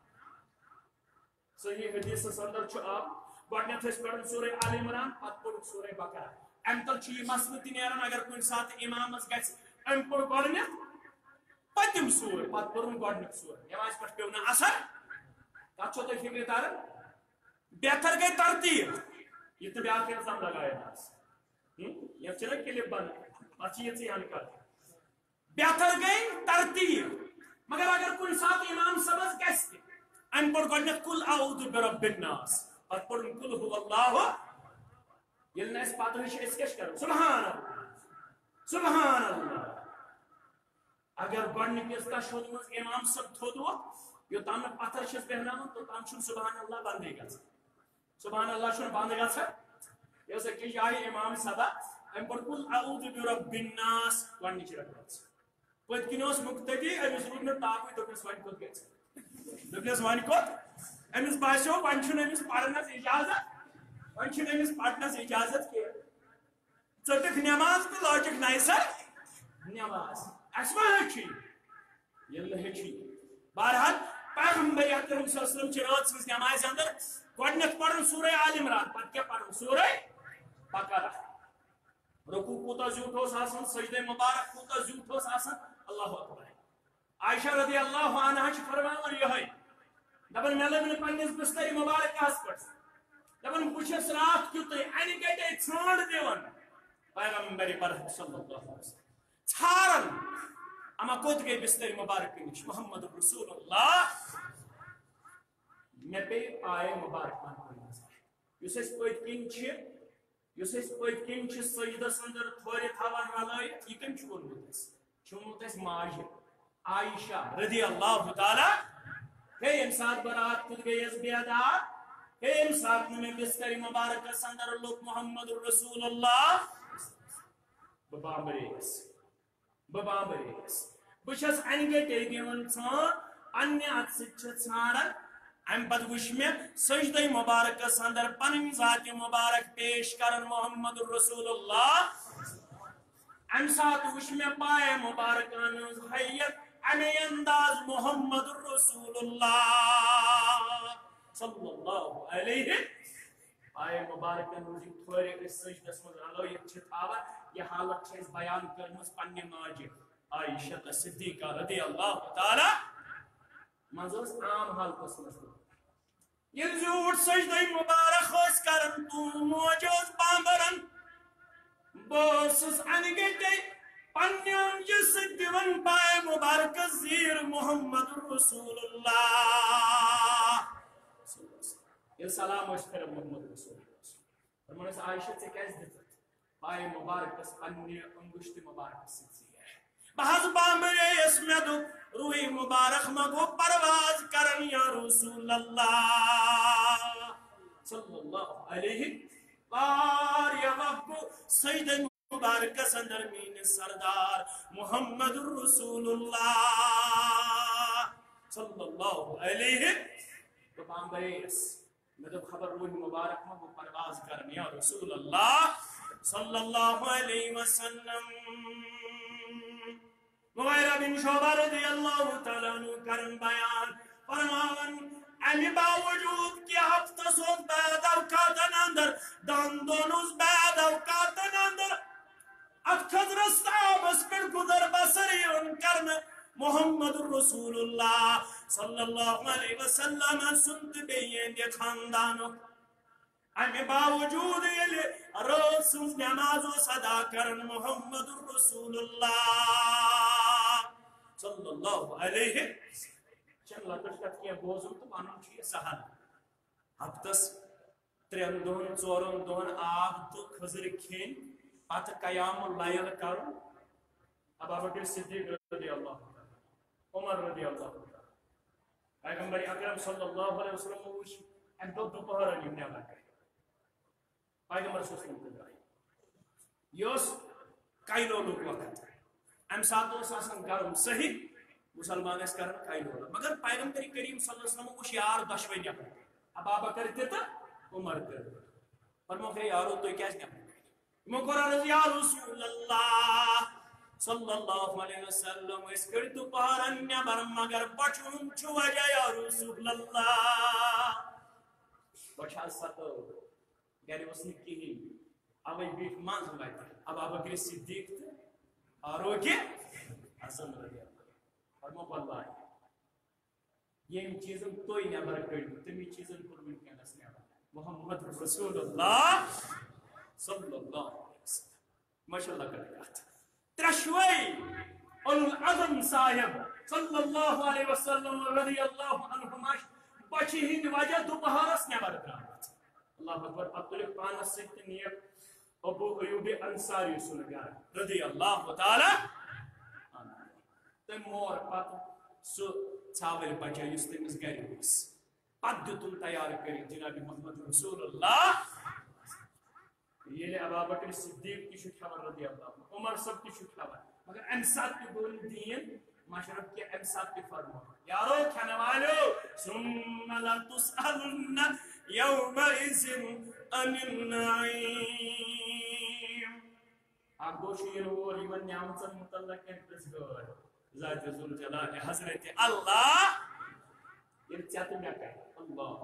صحیح حدیث اندر چھ آپ گۄڈنیتھ ٲسۍ پران سورہ آل عمران پتہٕ پوٚرُکھ سورہ بقرہ امہِ تل چھُ یہِ مسلہٕ تہِ نیران اگر کُنہِ ساتہٕ اِمامس گژھِ أمۍ پوٚر گۄڈنیتھ پتِم سورہ پتہٕ پوٚرُن گۄڈنیُک سورہ نمازِ پٮ۪ٹھ پیوٚو نہٕ اثر تتھ چھو تۄہہِ فِکرِ تران بہتر گٔے ترتیٖب یہِ تہٕ بیٛاکھ اِنسان لگایَن آز یتھ چھِنہ کلِپ بنٲوِتھ پتہٕ چھِ یِژٕے ہن کتھ بہتر گٔے ترتیٖب مگر اگر کُنہِ ساتہٕ اِمام صٲبس گژھِ تہِ أمۍ پوٚر گۄڈنیتھ قُل اعوذ برب الناس پتہٕ پوٚرُن قُل هو اللہ ییٚلہِ نہٕ اَسہِ پتہ چھِ أسۍ کیٛاہ چھِ کران سبحان اللہ سبحان اللہ اگر گۄڈنِکِس تشہُد منٛز اِمام صٲب تھوٚد ووٚتھ یوٚتام نہٕ پتھر چھِس بیٚہناوان توٚتام چھُنہٕ سبحان اللہ بندٕے گژھان سبحان اللہ چھُنہٕ بنٛد گژھان یہِ ٲس أکِس جایہِ اِمام صٲبا أمۍ پوٚر قُل اعوذ برب الناس گۄڈنِچ رکعت پٔتۍ کِنۍ اوس مُقتدی أمِس روٗد نہٕ تاپٕے دوٚپنَس وۄنۍ کوٚت گژھِ دوٚپنَس وۄنۍ کوٚت أمِس باسیٚو وۄنۍ چھُنہٕ أمِس پرنس اِجازت وۄنۍ چھُنہٕ أمِس پرنس اِجازت کینٛہہ ژٔٹٕکھ نٮ۪ماز تہٕ لٲجِکھ نَیہِ سر نٮ۪ماز اَسہِ ما ہیٚچھِ ییٚلہِ نہٕ ہیٚچھِ بہرحال پیغمبر اکرم صلی اللہ علیہ وسلم چھِ رٲژ سٕنٛزِ نٮ۪مازِ اندر گۄڈنیتھ پرُن سورہ آل عمران پتہٕ کیٛاہ پرُن سورہ بقرہ رکوع کوٗتاہ زیوٗٹھ اوس آسان سجدے مبارک کوٗتاہ زیوٗٹھ اوس آسان اللہ اکبر عائشہ رضی اللہ عنہا چھِ فرماوان یِہوٚے دپان مےٚ لٔگ نہٕ پننِس بستر مبارکس پٮ۪ٹھ دپان بہٕ چھَس راتھ کیُتُے انہِ گٹے ژھانٛڈ دِوان پیغمبر برحق صلی اللہ علیہ وسلم ژھاران اما کوٚت گٔے بستر مبارک نِش محمد رسول اللہ مےٚ پیٚیہِ پایے مبارک یُس أسۍ پٔتۍ کِنۍ چھِ سجدس اندر تھورِ تھاوان رلٲیِتھ یہِ کٔمۍ چھُ ووٚنمُت اَسہِ چھُ ووٚنمُت اَسہِ ماجہِ عائشہ رضی اللہ تعالی ہے ییٚمہِ ساتہٕ بہٕ رات کیُتھ گٔیَس بیدار ہے ییٚمہِ ساتہٕ نہٕ مےٚ بستر مبارکس اندر لوٚگ محمد رسول اللہ بہٕ بامبرییس بہٕ چھَس انہِ گٹے دِوان ژھانٛڈ پننہِ اتھٕ سۭتۍ چھَس ژھانٛڈان امہِ پتہٕ وٕچھ مےٚ سجدے مبارکس اندر پنٕنۍ ذاتِ مبارک پیش کران محمد رسول اللہ امہِ ساتہٕ وٕچھ مےٚ پایے مبارکن ہٕنٛز حیت امے انداز محمد رسول اللہ صلی اللہ علیہ پایے مبارکن ہٕنٛز یہِ تھورِ أسۍ سجدس منٛز رلٲیِتھ چھِ تھاوان یہ حالت چھِ اَسہِ بیان کٔرمٕژ پننہِ ماجہِ عائشہ صدیقہ رضی اللہ تعالی منٛز ٲس عام حالتس منٛز یل زیوٹ سجدہ مبارک اس کرن تو موجود بامبرن بوسس انگٹے پنیون جس دیون پائے مبارک زیر محمد رسول اللہ یہ سلام اس پر محمد رسول اللہ فرمان اس عائشہ سے کیس دیتا پائے مبارک اس پنی انگشت مبارک سے بہت بامبرے اس میں دو روحی مبارک مگو پرواز کرن یا رسول اللہ صلی اللہ علیہ وآلہ یا وقت سجدہ مبارک سندر مین سردار محمد رسول اللہ صلی اللہ علیہ تو بامبرے اس میں دو خبر روحی مبارک مگو پرواز کرن یا رسول اللہ صلی اللہ علیہ وسلم مغیرہ بن شعبہ رضی اللہ تعالیٰ عنہ کرن بیان فرمان امی باوجود کی ہفتہ سوز بعد اوقاتن اندر دان دونوز بعد اوقاتن اندر اتخذ رستاب اس پر گدر بسری ان کرن محمد رسول اللہ صلی اللہ علیہ وسلم سنت بیین دی خاندانو امی باوجود روز سنز نماز و صدا کرن محمد رسول اللہ صلی اللہ علیہ چند لکشت کیا بوزن تو مانون چیئے سہل ہفتس ترین دون ژورن دون آب تو خضر کھین پت قیام اللیل کرو ابا بکر صدیق رضی اللہ عمر رضی اللہ پیغمبر اکرم صلی اللہ علیہ وسلم وش ام دو دوپہر نیم نیبر کرے پیغمبر صلی اللہ علیہ وسلم یوس کائلو لوگ وقت ام ساتھ اس آسان گرم صحیح مسلمان اس کرن کائلو مگر پیغمبر کریم صلی اللہ علیہ وسلم وش یار دشوئی نیبر ابا بکر تیتا عمر تیتا فرمو کہ یارو تو کیا نیبر مقرر یا رسول اللہ صلی اللہ علیہ وسلم اس کرتو پارن نیبر مگر بچون چھو وجہ یا رسول اللہ بچہ ستو گری وسنی کی اوی بیٹ مانز ہوئیتا اب ابا بکر صدیق آروگی حسن رضی اللہ فرمو واللہ یہ چیزن توی نیبر کرد تمی چیزن پر من کے نس نیبر محمد رسول اللہ صلی اللہ علیہ وسلم ماشاءاللہ کرے گا ترشوئی العظم صاحب صلی اللہ علیہ وسلم رضی اللہ عنہ بچی ہند وجہ دوپہرس نیبر کرد اللہ اکبر پتلک پانس سکت نیب ابو ایوب انصاری سنگار رضی اللہ تعالی تم مور پت سو ژھاوٕلۍ بچہ یُس تٔمِس گرِ اوس پتہٕ دیُتُن تیار کٔرِتھ جناب محمد رسول اللہ ییٚلہِ ابا بکر صدیق تہِ چھُ کھٮ۪وان رضی اللہ عمر صٲب تہِ چھُ کھٮ۪وان مگر امہِ ساتہٕ تہِ گوٚو نہٕ دیٖن مشرف کہِ امہِ ساتہٕ تہِ فرمو یارو کھٮ۪نہٕ والیو ثُمَّ لَتُسْأَلُنَّ يَوْمَئِذٍ عَنِ النَّعِيمِ اکھ گوٚو شیٖن وول یِمن نعمژن متعلق پرٛژھ گٲر ذات ذوالجلال حضرت اللہ یل ژےٚ تہٕ مےٚ کرِ اللہ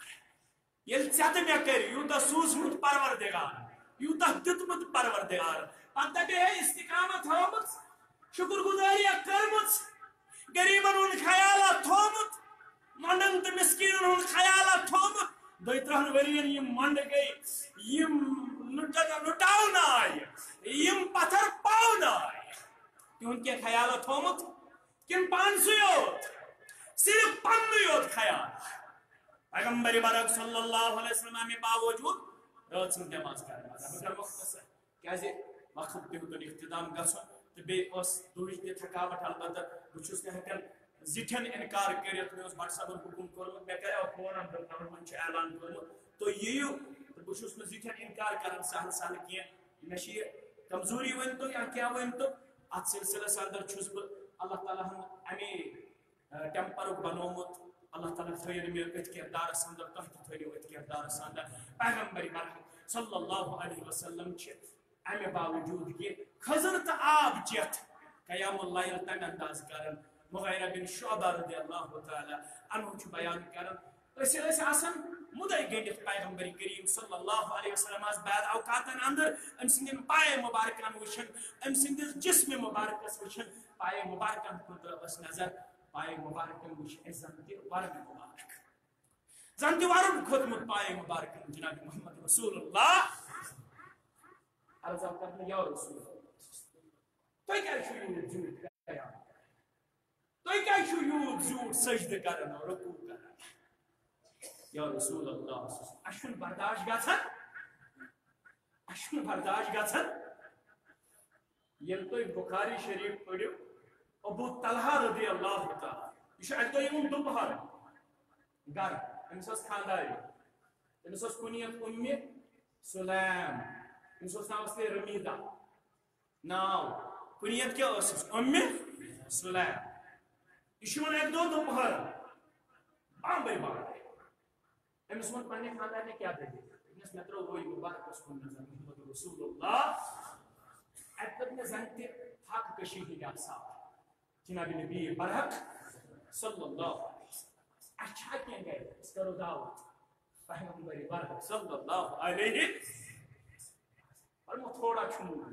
یل ژےٚ تہٕ مےٚ کرِ یوٗتاہ سوٗزمُت پروردگار یوٗتاہ دیُتمُت پروردگار پتہٕ دپے ہے استقامت ہٲومٕژ شکر گزٲریہ کٔرمٕژ غریٖبن ہُنٛد خیالہ تھوٚومُت منڈن تہٕ مسکیٖنن ہُنٛد خیالہ تھوٚومُت 2-3 ؤرین یِم منڈ گٔے یِم لُٹاونہٕ آیہِ یِم پتھر پاونہٕ آیہِ تِہُنٛد کیٚنٛہہ خیالہ تھوٚومُت کِنہٕ پانسٕے یوت صرف پننُے یوت خیال پیغمبر برک صلی اللہ علیہ وسلم امہِ باوجود رٲژ سٕنٛز نٮ۪ماز کران بہٕ کرٕ مختصر کیازِ وقت تہِ ہیوٚتُن اختتام گژھُن تہٕ بیٚیہِ ٲس دُہٕچ تہِ تھکاوٹ البتہ بہٕ چھُس نہٕ ہٮ۪کان زِٹھٮ۪ن اِنکار کٔرِتھ مےٚ اوس بٹ صٲبن حُکُم کوٚرمُت مےٚ کریو فون عبدالرحمن چھُ اعلان کوٚرمُت تُہۍ یِیِو تہٕ بہٕ چھُس نہٕ زِٹھٮ۪ن اِنکار کران سہل سہل کینٛہہ مےٚ چھِ یہِ کمزوری ؤنۍتو یا کیٛاہ ؤنۍتو اتھ سلسلس اندر چھُس بہٕ اللہ تعالیٰ ہن امے ٹیمپرُک بنومُت اللہ تعالیٰ تھٲیِن مےٚ أتھۍ کِردارس اندر تۄہہِ تہِ تھٲیِو أتھۍ کِردارس اندر پیغمبر مرحم صلی اللہ علیہ وسلم چھِ امہِ باوجوٗد کہِ خضر تہٕ آب چٮ۪تھ قیام اللیل تمہِ انداز کران مغیرہ بن شعبہ رضی اللہ تعالیٰ عنہ چھُ بیان کران أسۍ ٲسۍ آسان مُدے گٔنڈِتھ پیغمبر کریم صلی اللہ علیہ وسلم بعد اوقاتن اندر أمۍ سٕنٛدٮ۪ن پایے مبارکن وٕچھان أمۍ سٕنٛدِس جسمِ مبارکس وٕچھان پایے مبارکن خٲطرٕ ٲس نظر پایے مبارکن وٕچھ عزت تہِ ورم مبارک زن تیوارن کھوتمت پائے مبارک جناب محمد رسول اللہ عرض کرنے یا رسول اللہ تو کیا چھو یود جھوٹ کریا تو کیا چھو یود جھوٹ سجد کرنا رکوع کرنا یا رسول اللہ اشن برداشت گژھان اشن برداشت گژھان یل تو بخاری شریف پڑھو ابو طلحہ رضی اللہ تعالی یہ اکہ دہ دوپہر گر امس خانداری امس کنیت ام سلیم امس ناو رمیدہ ناو کنیت کیا ام سلیم یہ اکہ دہ دوپہر بامبئی بامبئی امس ون پنہ خاندار نے کیا دے امس مے ترو وہی مبارک کن نظر محمد رسول اللہ اتر میں زن تہ حق کشی ہند آسان جناب نبی برحق صلی اللہ علیہ وسلم اچھا کیا گئے اس کرو دعوت پیغمبر برحق صلی اللہ علیہ اور وہ تھوڑا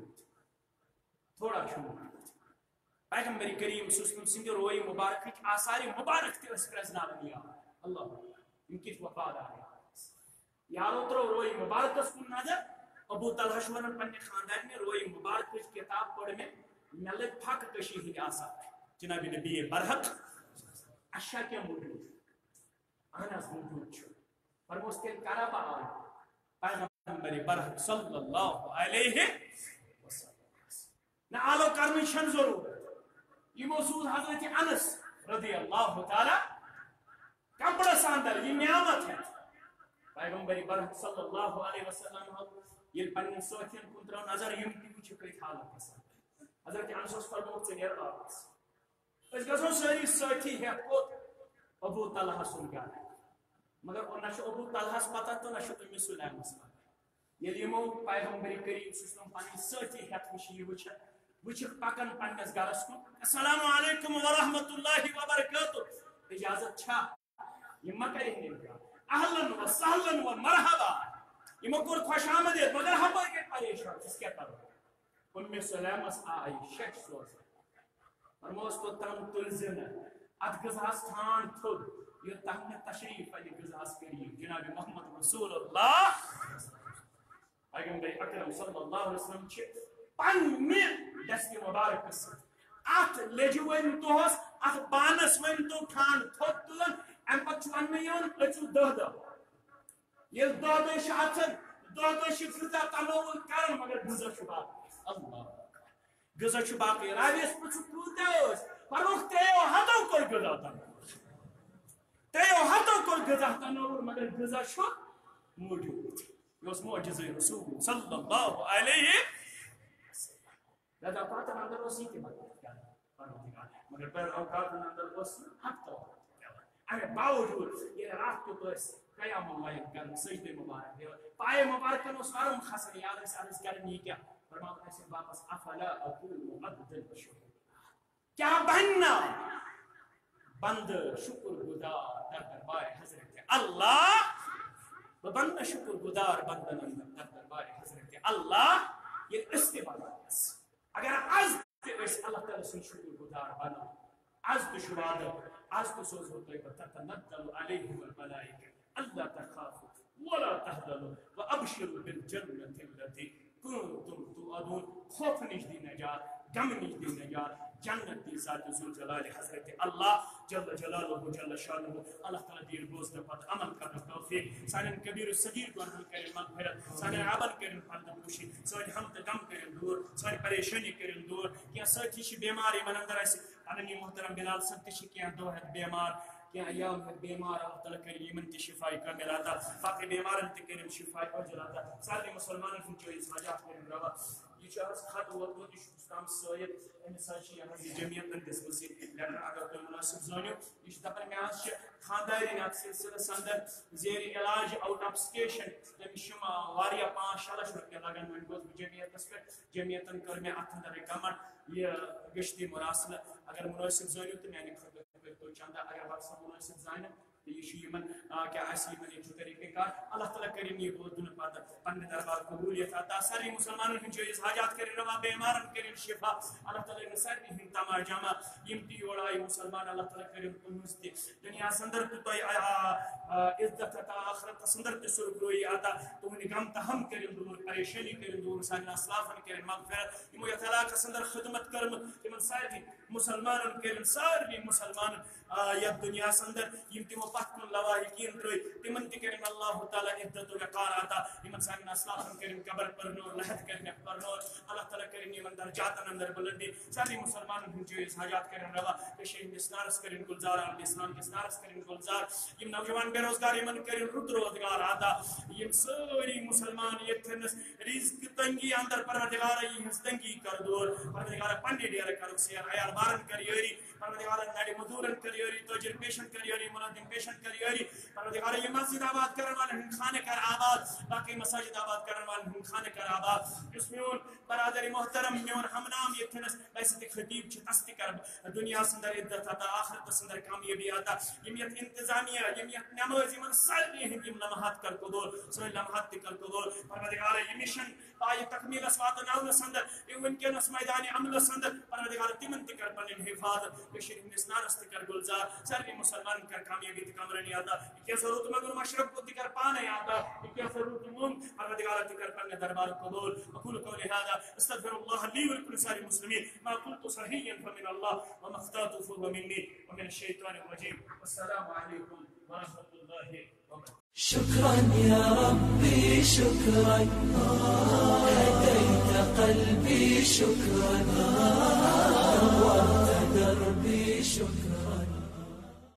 چھمو پیغمبر کریم صلی اللہ علیہ وسلم سنگ روئی مبارک آثار مبارک تہ اس پرزنا لیا اللہ ان کی وفادار ہے یارو ترو روئی مبارک کن نظر ابو طلحہ شورن پنہ خاندان میں روئی مبارک کتاب پڑھ میں مل پھک کشی ہند آثار جناب نبی برحق اشیا کیا موجود اہنس موجود فرموس تیل کرا با پیغمبر برحق صلی اللہ علیہ وسلم نہ آلو کرنی چھن ضرورت یہ موصول حضرت انس رضی اللہ تعالی کپڑا ساندر یہ نعمت ہے پیغمبر برحق صلی اللہ علیہ وسلم یہ پنن ساتھین کن ترو نظر یم تہ وچ کت حالت حضرت انس فرموت ژے نیر واپس اس گژھو ساری ساتھی ہے ابو طلحہ سن گھر مگر نہ ابو طلحہ پتہ تو نہ ام سلیم پتہ یل یمو پیغمبر کریم صلی اللہ علیہ وسلم پنن ساتھی ہتھ وچ پکن پنس گرس کن السلام علیکم ورحمۃ اللہ وبرکاتہ اجازت چھا یہ ما کریں اہلا و سہلا و مرحبا یمو کور خوش آمدید مگر ہپر کے پریشان اس کیا کرو ام سلیم آئی شک سوز فرموس تو تم تلزم ات غذاس ٹھان تھود یہ تم نے تشریف علی غذاس کریم جناب محمد رسول اللہ پیغمبر اکرم صلی اللہ علیہ وسلم چھ پنہ دست مبارک ات لجو ون دہس ات بانس ون تو ٹھان تھود تلن ام پتہ ون یون اچو دہ یل دہ اتن دہ غذا تنوع کرن مگر غذا باقی اللہ غذا باقی راویس پچھ کوتا فرموک تیو ہتو کوئی غذا تنوع مگر غذا موجود یہ معجزہ رسول صلی اللہ علیہ لذا پاتن اندر اسی کے مگر پہر اوقات اندر اس ہفتہ اگر باوجود یہ رات کو قیام اللہ کرن سجدے مبارک پائے مبارک اس ورم خسن یاد اس عرض کرنی کیا فرماتا ہے سے واپس افلا اکون عبد الشکر کیا بننا بند شکر گزار در دربار حضرت اللہ بند شکر گزار بندن در دربار حضرت اللہ یہ استعمال اگر از اللہ تعالی سے شکر گزار بنا از تو شواد از تو سوز ہوتا ہے تتنزل علیہم الملائکہ اللہ تخافوا ولا تحزنوا وابشروا بالجنة التي کنتم توعدون خوف نش دی نجات غم نش دی نجات جنت دی ذات ذو جلال حضرت اللہ جل جلالہ جل شانہ اللہ تعالی دیر بوز پت عمل کرنے توفیق سانن کبیر صغیر کو ہم کرے مغفرت سانن عمل کرن پرد پوشی سان ہم تغم کرن دور سان پریشانی کرن دور کیا سچی چھ بیماری من اندر اس پننی محترم بلال سنت چھ کیا دو ہے بیمار کیا ایام ہے بیمار اللہ تعالی کریم من شفاء کامل عطا فقر بیمارن تکریم شفاء اجر عطا سارے مسلمانوں کو جو اس وجہ کرن روا یہ چاہس خط وقت اس اسلام سید انسانشی ہم جمعیت اندس مسیح لیکن اگر تو مناسب زانیو یہ دپن میں آج خانداری نات سلسلہ سندر زیر علاج او نفسکیشن تم شما واریا 5-6 روپیہ لگن من گوز جمعیت اس پر جمعیتن کر میں اتندر ریکمنڈ یہ گشتی مراسلہ اگر مناسب زانیو تو میں نے خطر تو چاندہ اگر وقت مناسب زانیو یہ کیا طریقہ کار اللہ تعالیٰ کریں یہ دن پتہ پنہ دربار قبولیت عطا ساری مسلمانوں ہند جائز حاجات کریں روا بیمارن کریں شفا اللہ تعالیٰ نے ساری ہند تمام جمع یم تی اور آئی مسلمان اللہ تعالیٰ کریں تہذ تہ دنیا سندر تو عزت عطا آخرت سندر تہ سرگروئی عطا تہند غم تہم کریں دور پریشانی کریں دور سان اسلافن کریں مغفرت یمو یتھ علاقہ سندر خدمت کرم تمن ساری مسلمانن کریں ساری مسلمان یتھ دنیا سندر یم تمو پتھ کن لواحقین ترٛٲے تمن تہ کریں اللہ تعالیٰ عزت و وقار عطا یمن سان اسلافن کریں قبر پرنور لحد کریں پرنور اللہ تعالیٰ کریں یمن درجاتن اندر بلندی ساری مسلمانن ہند جائز حاجات کریں روا کشیر ہندستانس کریں گلزار عالم اسلام ہندستانس کریں گلزار یم نوجوان بے روزگار یمن کریں رت روزگار عطا یم ساری مسلمان یتھنس رزق تنگی اندر پروردگار یہنز تنگی کر دور پروردگار پنڈی ڈیر کرو سیر عیال بارن کر یاری پروردگار نڑی مزورن کر یاری توجر پیشن کر یاری ملازم پیشن کر یاری پروردگار یہ مسجد آباد کرن والے ہند خانے کر آباد باقی مساجد آباد کرن والے ہند خانے کر آباد اس میون برادری محترم میون ہمنام یتھنس بیست خطیب چھ تصدیق کر دنیا سندر عزت عطا آخرت سندر کامیابی عطا یم یت انتظامیہ یم یت نماز یمن سارے ہند یم لمحات کر قبول سارے لمحات تہ کر قبول پروردگار یہ مشن پائے تکمیل واتناؤ سندر یہ ونکس میدان عمل سندر پروردگار تمن تہ کر پنن حفاظت کشیر ہندوستانس تہ کر گلزار سارے مسلمان کر کامیابی تہ کمرنی عطا یہ ضرورت مگر مشرق کو تہ کر پانے عطا یہ ضرورت من پروردگار تہ کر پنن دربار قبول اقول قولی هذا استغفر الله لي ولكل سائر المسلمين ما كنت صحيا فمن الله وما اخطأت فهو مني ومن الشيطان الرجيم والسلام عليكم ورحمة الله وبركاته. شكرا يا ربي شكرا هديت قلبي شكرا نورت دربي شكرا